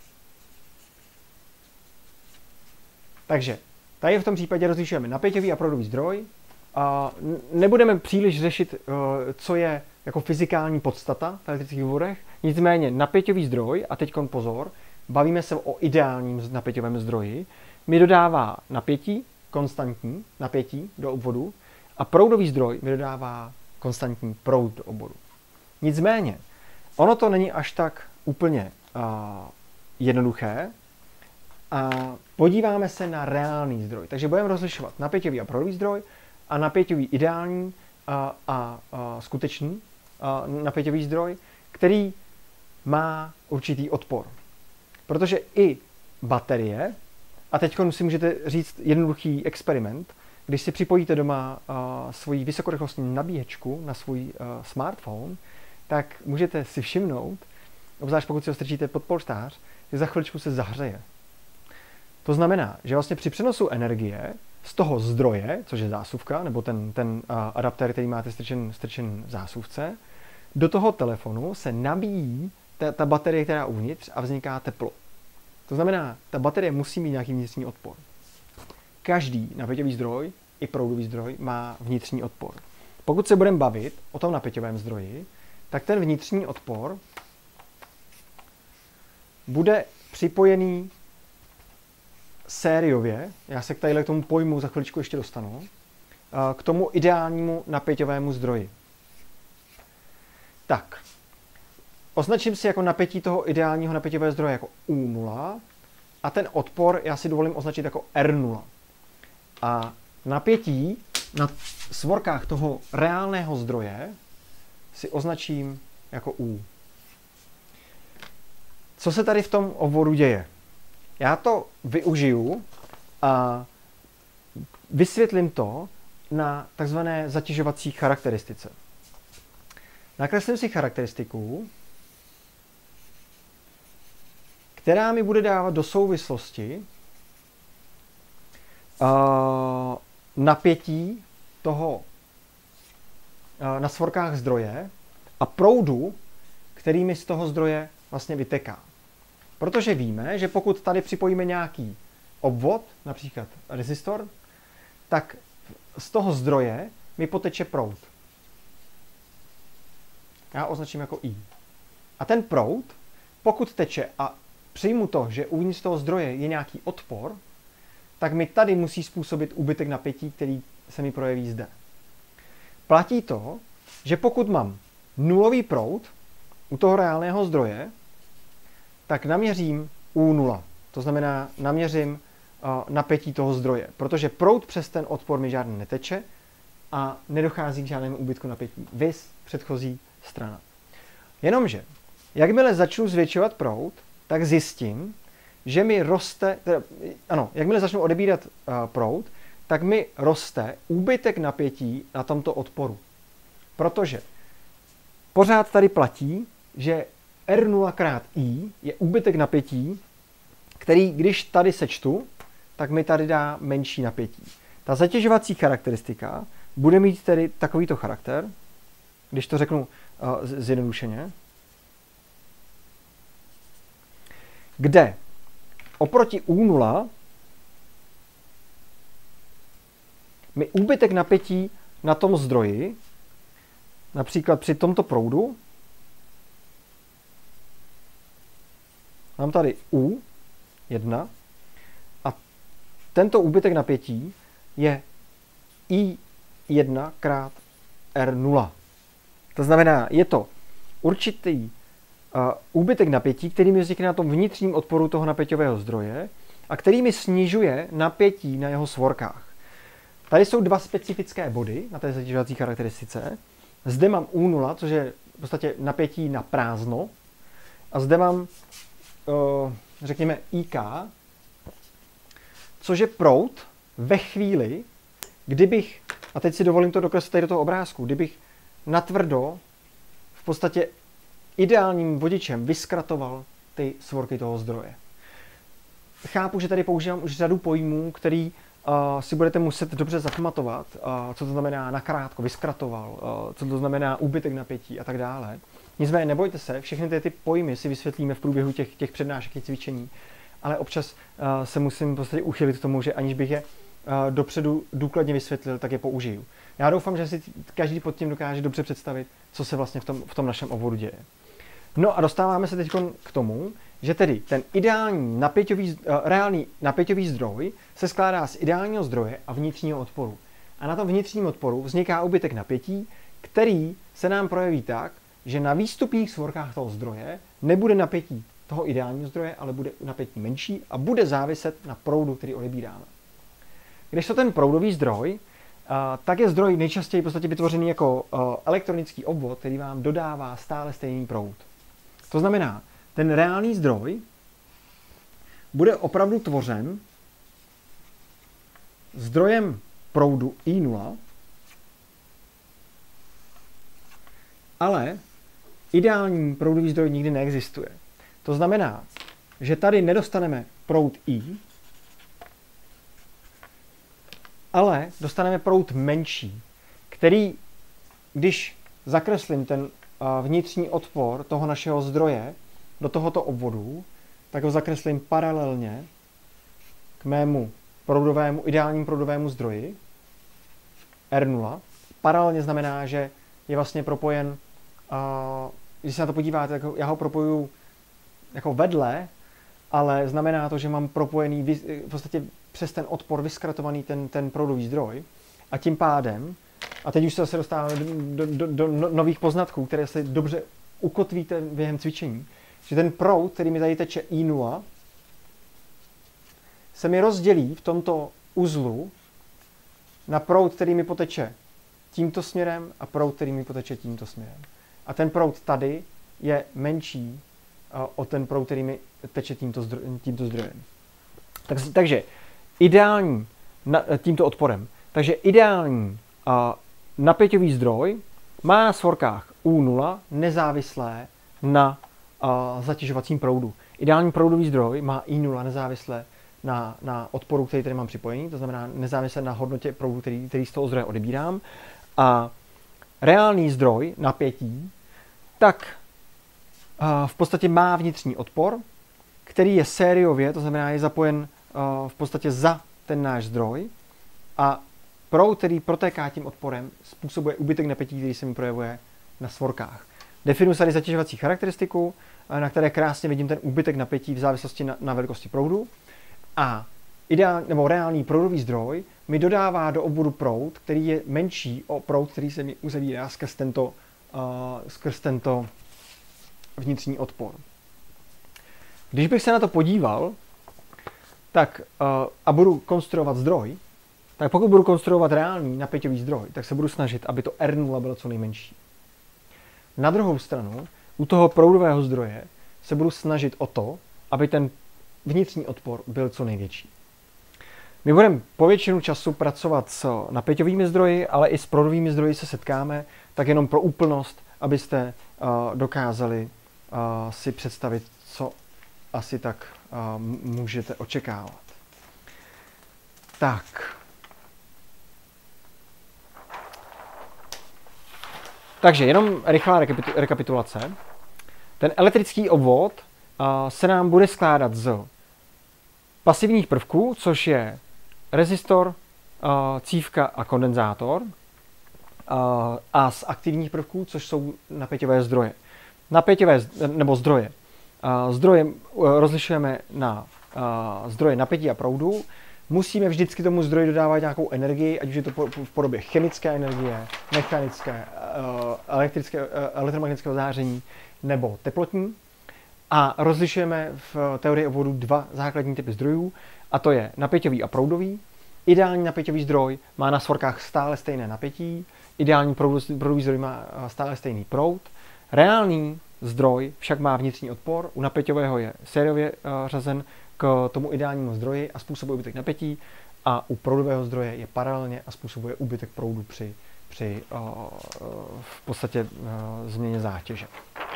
Takže tady v tom případě rozlišujeme napěťový a proudový zdroj. A nebudeme příliš řešit, co je jako fyzikální podstata v elektrických obvodech. Nicméně napěťový zdroj, a teď pozor, bavíme se o ideálním napěťovém zdroji, mi dodává napětí, konstantní napětí do obvodu, A proudový zdroj mi dodává konstantní proud do oboru. Nicméně, ono to není až tak úplně uh, jednoduché a podíváme se na reálný zdroj. Takže budeme rozlišovat napěťový a proudový zdroj a napěťový ideální a, a, a skutečný a napěťový zdroj, který má určitý odpor. Protože i baterie, a teď si můžete říct jednoduchý experiment, když si připojíte doma uh, svoji vysokorychlostní nabíječku na svůj uh, smartphone, tak můžete si všimnout, obzvlášť pokud si ho strčíte pod polštář, že za chviličku se zahřeje. To znamená, že vlastně při přenosu energie z toho zdroje, což je zásuvka, nebo ten, ten uh, adaptér, který máte strčen, strčen v zásuvce, do toho telefonu se nabíjí ta, ta baterie, která je uvnitř a vzniká teplo. To znamená, ta baterie musí mít nějaký vnitřní odpor. Každý napěťový zdroj i proudový zdroj má vnitřní odpor. Pokud se budeme bavit o tom napěťovém zdroji, tak ten vnitřní odpor bude připojený sériově, já se k tadyhle k tomu pojmu za chviličku ještě dostanu, k tomu ideálnímu napěťovému zdroji. Tak, označím si jako napětí toho ideálního napěťového zdroje jako U nula a ten odpor já si dovolím označit jako R nula. A napětí na svorkách toho reálného zdroje si označím jako U. Co se tady v tom obvodu děje? Já to využiju a vysvětlím to na takzvané zatěžovací charakteristice. Nakreslím si charakteristiku, která mi bude dávat do souvislosti uh, napětí toho uh, na svorkách zdroje a proudu, který mi z toho zdroje vlastně vyteká. Protože víme, že pokud tady připojíme nějaký obvod, například rezistor, tak z toho zdroje mi poteče proud. Já označím jako I. A ten proud, pokud teče a přijmu to, že uvnitř toho zdroje je nějaký odpor, tak mi tady musí způsobit úbytek napětí, který se mi projeví zde. Platí to, že pokud mám nulový proud u toho reálného zdroje, tak naměřím U nula. To znamená, naměřím uh, napětí toho zdroje, protože proud přes ten odpor mi žádný neteče a nedochází k žádnému úbytku napětí. Vis předchozí strana. Jenomže, jakmile začnu zvětšovat proud, tak zjistím, že mi roste, teda, ano, jakmile začnu odebírat uh, proud, tak mi roste úbytek napětí na tomto odporu. Protože pořád tady platí, že R nula krát I je úbytek napětí, který, když tady sečtu, tak mi tady dá menší napětí. Ta zatěžovací charakteristika bude mít tedy takovýto charakter, když to řeknu uh, zjednodušeně, kde oproti U nula mi úbytek napětí na tom zdroji, například při tomto proudu, mám tady U jedna a tento úbytek napětí je I jedna krát R nula. To znamená, je to určitý uh, úbytek napětí, který mi vznikne na tom vnitřním odporu toho napěťového zdroje a který mi snižuje napětí na jeho svorkách. Tady jsou dva specifické body na té zatěžovací charakteristice. Zde mám U nula, což je v podstatě napětí na prázdno. A zde mám, uh, řekněme, I K, což je proud ve chvíli, kdybych, a teď si dovolím to dokreslit tady do toho obrázku, kdybych natvrdo v podstatě ideálním vodičem vyskratoval ty svorky toho zdroje. Chápu, že tady používám už řadu pojmů, který uh, si budete muset dobře zapamatovat, uh, co to znamená nakrátko, vyskratoval, uh, co to znamená úbytek napětí a tak dále. Nicméně nebojte se, všechny ty, ty pojmy si vysvětlíme v průběhu těch, těch přednášek a cvičení, ale občas uh, se musím v podstatě uchylit k tomu, že aniž bych je uh, dopředu důkladně vysvětlil, tak je použiju. Já doufám, že si každý pod tím dokáže dobře představit, co se vlastně v tom, v tom našem obvodu děje. No a dostáváme se teď k tomu, že tedy ten ideální napěťový, uh, reálný napěťový zdroj se skládá z ideálního zdroje a vnitřního odporu. A na tom vnitřním odporu vzniká úbytek napětí, který se nám projeví tak, že na výstupních svorkách toho zdroje nebude napětí toho ideálního zdroje, ale bude napětí menší a bude záviset na proudu, který odebíráme. Když to ten proudový zdroj, tak je zdroj nejčastěji v podstatě vytvořený jako elektronický obvod, který vám dodává stále stejný proud. To znamená, ten reálný zdroj bude opravdu tvořen zdrojem proudu I nula, ale ideální proudový zdroj nikdy neexistuje. To znamená, že tady nedostaneme proud I, ale dostaneme proud menší, který, když zakreslím ten vnitřní odpor toho našeho zdroje do tohoto obvodu, tak ho zakreslím paralelně k mému proudovému, ideálnímu proudovému zdroji R nula. Paralelně znamená, že je vlastně propojen, uh, když se na to podíváte, tak já ho propojuju jako vedle, ale znamená to, že mám propojený v podstatě přes ten odpor vyskratovaný ten, ten proudový zdroj a tím pádem, a teď už se zase dostáváme do, do, do, do nových poznatků, které se dobře ukotvíte během cvičení, že ten proud, který mi tady teče I nula, se mi rozdělí v tomto uzlu na proud, který mi poteče tímto směrem a proud, který mi poteče tímto směrem. A ten proud tady je menší uh, o ten proud, který mi teče tímto, zdro, tímto zdrojem. Tak, takže ideální na, tímto odporem. Takže ideální uh, napěťový zdroj má na svorkách U nula nezávislé na uh, zatěžovacím proudu. Ideální proudový zdroj má I nula nezávislé na, na odporu, který tady mám připojený, to znamená nezávisle na hodnotě proudu, který, který z toho zdroje odebírám. A reálný zdroj napětí, tak uh, v podstatě má vnitřní odpor, který je sériově, to znamená je zapojen uh, v podstatě za ten náš zdroj a proud, který protéká tím odporem, způsobuje úbytek napětí, který se mi projevuje na svorkách. Definuji tady zatěžovací charakteristiku, na které krásně vidím ten úbytek napětí v závislosti na, na velikosti proudu. A ideál, nebo reálný proudový zdroj mi dodává do obvodu proud, který je menší o proud, který se mi uzavírá skrz tento, uh, skrz tento vnitřní odpor. Když bych se na to podíval, tak uh, a budu konstruovat zdroj, tak pokud budu konstruovat reálný napěťový zdroj, tak se budu snažit, aby to R nula bylo co nejmenší. Na druhou stranu, u toho proudového zdroje se budu snažit o to, aby ten vnitřní odpor byl co největší. My budeme po většinu času pracovat s napěťovými zdroji, ale i s proudovými zdroji se setkáme, tak jenom pro úplnost, abyste uh, dokázali uh, si představit, co asi tak uh, můžete očekávat. Tak. Takže jenom rychlá rekapitulace. Ten elektrický obvod uh, se nám bude skládat z pasivních prvků, což je rezistor, uh, cívka a kondenzátor, uh, a z aktivních prvků, což jsou napěťové zdroje. Napěťové nebo zdroje. Uh, zdroje uh, rozlišujeme na uh, zdroje napětí a proudu. Musíme vždycky tomu zdroji dodávat nějakou energii, ať už je to po, v podobě chemické energie, mechanické, uh, elektrické, uh, elektromagnetického záření nebo teplotní. A rozlišujeme v teorii obvodu dva základní typy zdrojů, a to je napěťový a proudový. Ideální napěťový zdroj má na svorkách stále stejné napětí, ideální proudový zdroj má stále stejný proud. Reálný zdroj však má vnitřní odpor, u napěťového je sériově uh, řazen k tomu ideálnímu zdroji a způsobuje úbytek napětí, a u proudového zdroje je paralelně a způsobuje úbytek proudu při, při uh, uh, v podstatě uh, změně zátěže.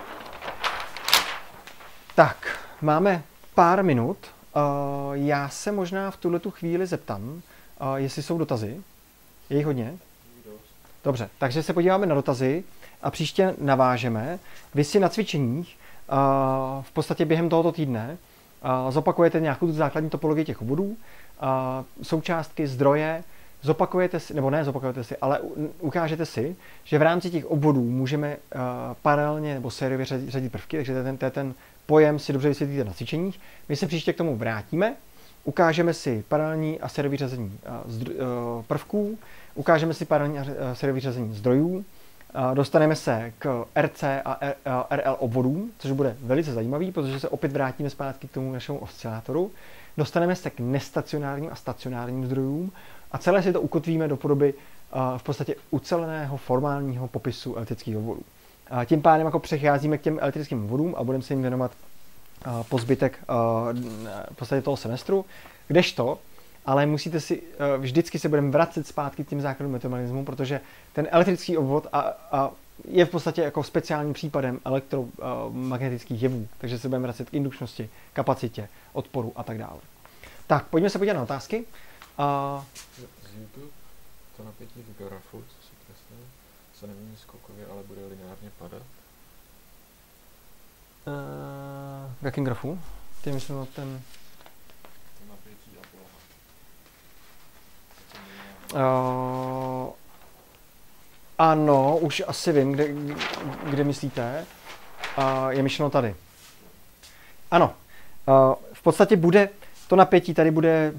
Tak, máme pár minut. Uh, já se možná v tuhletu chvíli zeptám, uh, jestli jsou dotazy. Je jich hodně? Dobře, takže se podíváme na dotazy a příště navážeme. Vy si na cvičeních uh, v podstatě během tohoto týdne uh, zopakujete nějakou základní topologii těch obvodů, uh, součástky, zdroje, zopakujete si, nebo ne zopakujete si, ale ukážete si, že v rámci těch obvodů můžeme uh, paralelně nebo sériově řadit, řadit prvky, takže to je ten, to je ten pojem si dobře vysvětlíte na cvičeních. My se příště k tomu vrátíme, ukážeme si paralelní a sériové řazení uh, prvků, ukážeme si paralelní sériové řazení zdrojů, dostaneme se k R C a R L obvodům, což bude velice zajímavý, protože se opět vrátíme zpátky k tomu našemu oscilátoru. Dostaneme se k nestacionárním a stacionárním zdrojům a celé si to ukotvíme do podoby v podstatě uceleného formálního popisu elektrických obvodů. Tím pádem jako přecházíme k těm elektrickým obvodům a budeme se jim věnovat po zbytek v podstatě toho semestru, kdežto, ale musíte si, vždycky se budeme vracet zpátky k těm základům metamagnetismu, protože ten elektrický obvod a, a je v podstatě jako speciálním případem elektromagnetických jevů, takže se budeme vracet k indukčnosti, kapacitě, odporu a tak dále. Tak, pojďme se podívat na otázky. A... Z YouTube to napětí v grafu, co si kreslil, se nemění skokově, ale bude lineárně padat. Uh, v jakém grafu? Ty myslím o ten... To napětí a poloha. Uh, ano, už asi vím, kde, kde myslíte. Uh, je myšleno tady. Ano. Uh, v podstatě bude, to napětí tady bude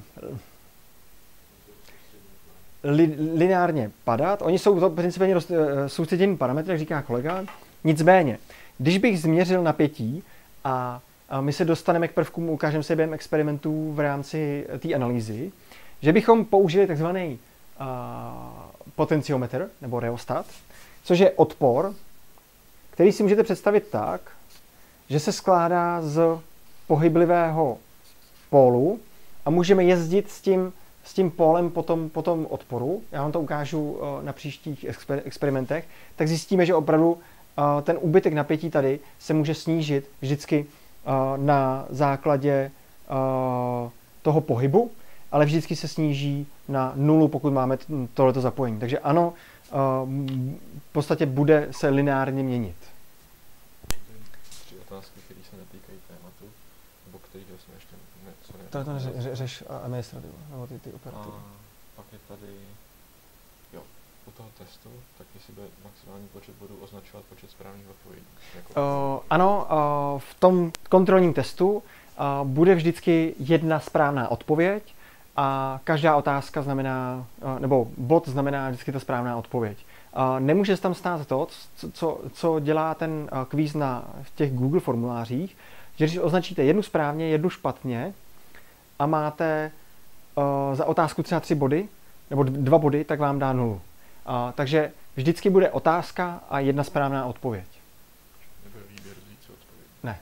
li, lineárně padat. Oni jsou to principálně uh, soustředěný parametry, jak říká kolega. Nicméně, když bych změřil napětí a, a my se dostaneme k prvkům, ukážeme si během experimentů v rámci té analýzy, že bychom použili takzvaný uh, potenciometr nebo reostat, což je odpor, který si můžete představit tak, že se skládá z pohyblivého pólu a můžeme jezdit s tím, s tím pólem po tom, po tom odporu. Já vám to ukážu uh, na příštích exper- experimentech. Tak zjistíme, že opravdu uh, ten úbytek napětí tady se může snížit vždycky uh, na základě uh, toho pohybu, ale vždycky se sníží na nulu, pokud máme tohleto zapojení. Takže ano, v podstatě bude se lineárně měnit. Tři otázky, které se netýkají tématu, nebo kterých jsme ještě ne, co ne... To, to neřeš, řeš administrativu, nebo ty, ty operativy. A pak je tady, jo, u toho testu, tak jestli bude maximální počet bodů označovat počet správných odpovědí. Jako uh, ano, uh, v tom kontrolním testu uh, bude vždycky jedna správná odpověď, a každá otázka znamená, nebo bod znamená vždycky ta správná odpověď. Nemůže se tam stát to, co, co dělá ten kvíz na v těch Google formulářích, že když označíte jednu správně, jednu špatně a máte uh, za otázku třeba tři body, nebo dva body, tak vám dá nulu. Uh, takže vždycky bude otázka a jedna správná odpověď. Nebude výběr z více odpovědí. Ne.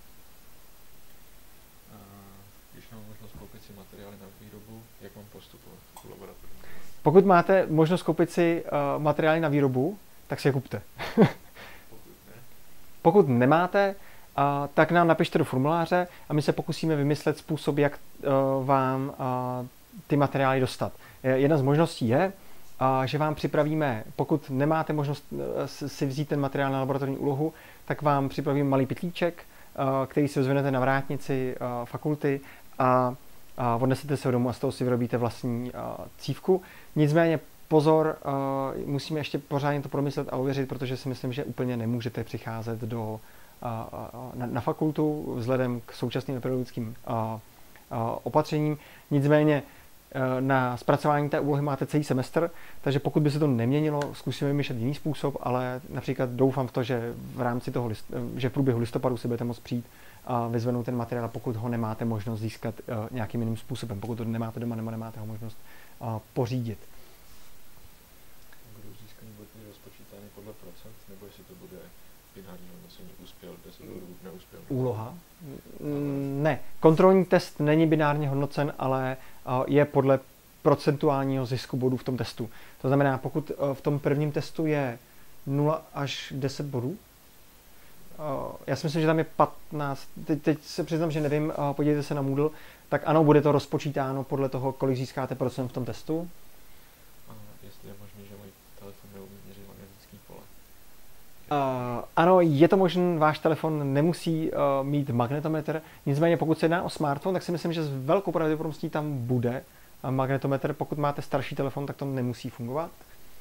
Když mám možnost koupit si materiály na výrobu, jak mám postupovat v laboratoři? Pokud máte možnost koupit si uh, materiály na výrobu, tak si je kupte. Pokud ne. Pokud nemáte, uh, tak nám napište do formuláře a my se pokusíme vymyslet způsob, jak uh, vám uh, ty materiály dostat. Jedna z možností je, uh, že vám připravíme, pokud nemáte možnost uh, si vzít ten materiál na laboratorní úlohu, tak vám připravíme malý pytlíček, uh, který si zvednete na vrátnici uh, fakulty a a odnesete se ho domů a z toho si vyrobíte vlastní uh, cívku. Nicméně pozor, uh, musíme ještě pořádně to promyslet a ověřit, protože si myslím, že úplně nemůžete přicházet do, uh, uh, na, na fakultu vzhledem k současným pedagogickým uh, uh, opatřením. Nicméně uh, na zpracování té úlohy máte celý semestr, takže pokud by se to neměnilo, zkusíme vymýšlet jiný způsob, ale například doufám v to, že v rámci toho, list, že v průběhu listopadu si budete moct přijít a vyzvednout ten materiál, pokud ho nemáte možnost získat uh, nějakým jiným způsobem, pokud to nemáte doma nebo nemáte ho možnost uh, pořídit. Budou získaný body rozpočítány podle procent, nebo jestli to bude finální hodnocení uspěl, deset bodů neuspěl? Úloha? Mm, ne. Kontrolní test není binárně hodnocen, ale uh, je podle procentuálního zisku bodů v tom testu. To znamená, pokud uh, v tom prvním testu je nula až deset bodů, Uh, já si myslím, že tam je patnáct. Teď, teď se přiznám, že nevím, uh, podívejte se na Moodle, tak ano, bude to rozpočítáno podle toho, kolik získáte procent v tom testu. A jestli je možné, že můj telefon neumí měřit magnetický pole? Uh, ano, je to možné, váš telefon nemusí uh, mít magnetometr, nicméně pokud se jedná o smartphone, tak si myslím, že s velkou pravděpodobností tam bude uh, magnetometr. Pokud máte starší telefon, tak to nemusí fungovat.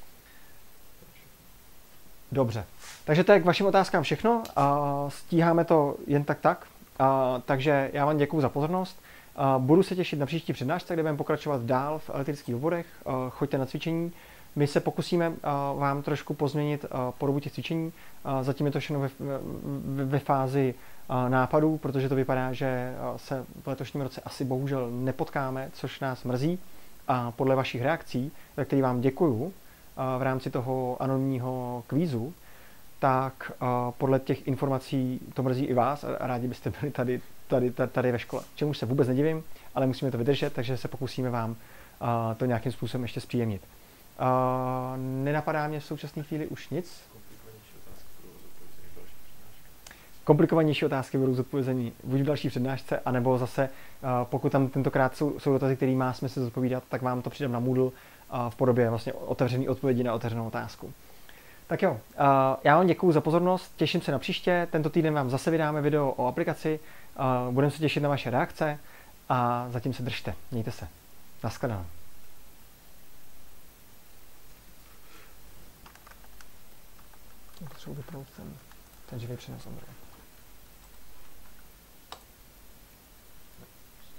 Dobře. Takže to je k vašim otázkám všechno. Uh, stíháme to jen tak tak. Uh, takže já vám děkuju za pozornost. Uh, budu se těšit na příští přednášce, kde budeme pokračovat dál v elektrických obvodech. Uh, choďte na cvičení. My se pokusíme vám trošku pozměnit podobu těch cvičení. Zatím je to všechno ve, ve, ve fázi nápadů, protože to vypadá, že se v letošním roce asi bohužel nepotkáme, což nás mrzí. A podle vašich reakcí, za které vám děkuju v rámci toho anonymního kvízu, tak podle těch informací to mrzí i vás a rádi byste byli tady, tady, tady, tady ve škole. Čemu se vůbec nedivím, ale musíme to vydržet, takže se pokusíme vám to nějakým způsobem ještě zpříjemnit. Nenapadá mě v současné chvíli už nic. Komplikovanější otázky budou zodpovězení buď v další přednášce, anebo zase, pokud tam tentokrát jsou, jsou dotazy, který má smysl zodpovídat, tak vám to přidám na Moodle v podobě vlastně otevřené odpovědi na otevřenou otázku. Tak jo, já vám děkuju za pozornost, těším se na příště, tento týden vám zase vydáme video o aplikaci, budeme se těšit na vaše reakce a zatím se držte, mějte se. Naschledanou. Potřebuji vypnout ten, ten živý přenos, Ondro.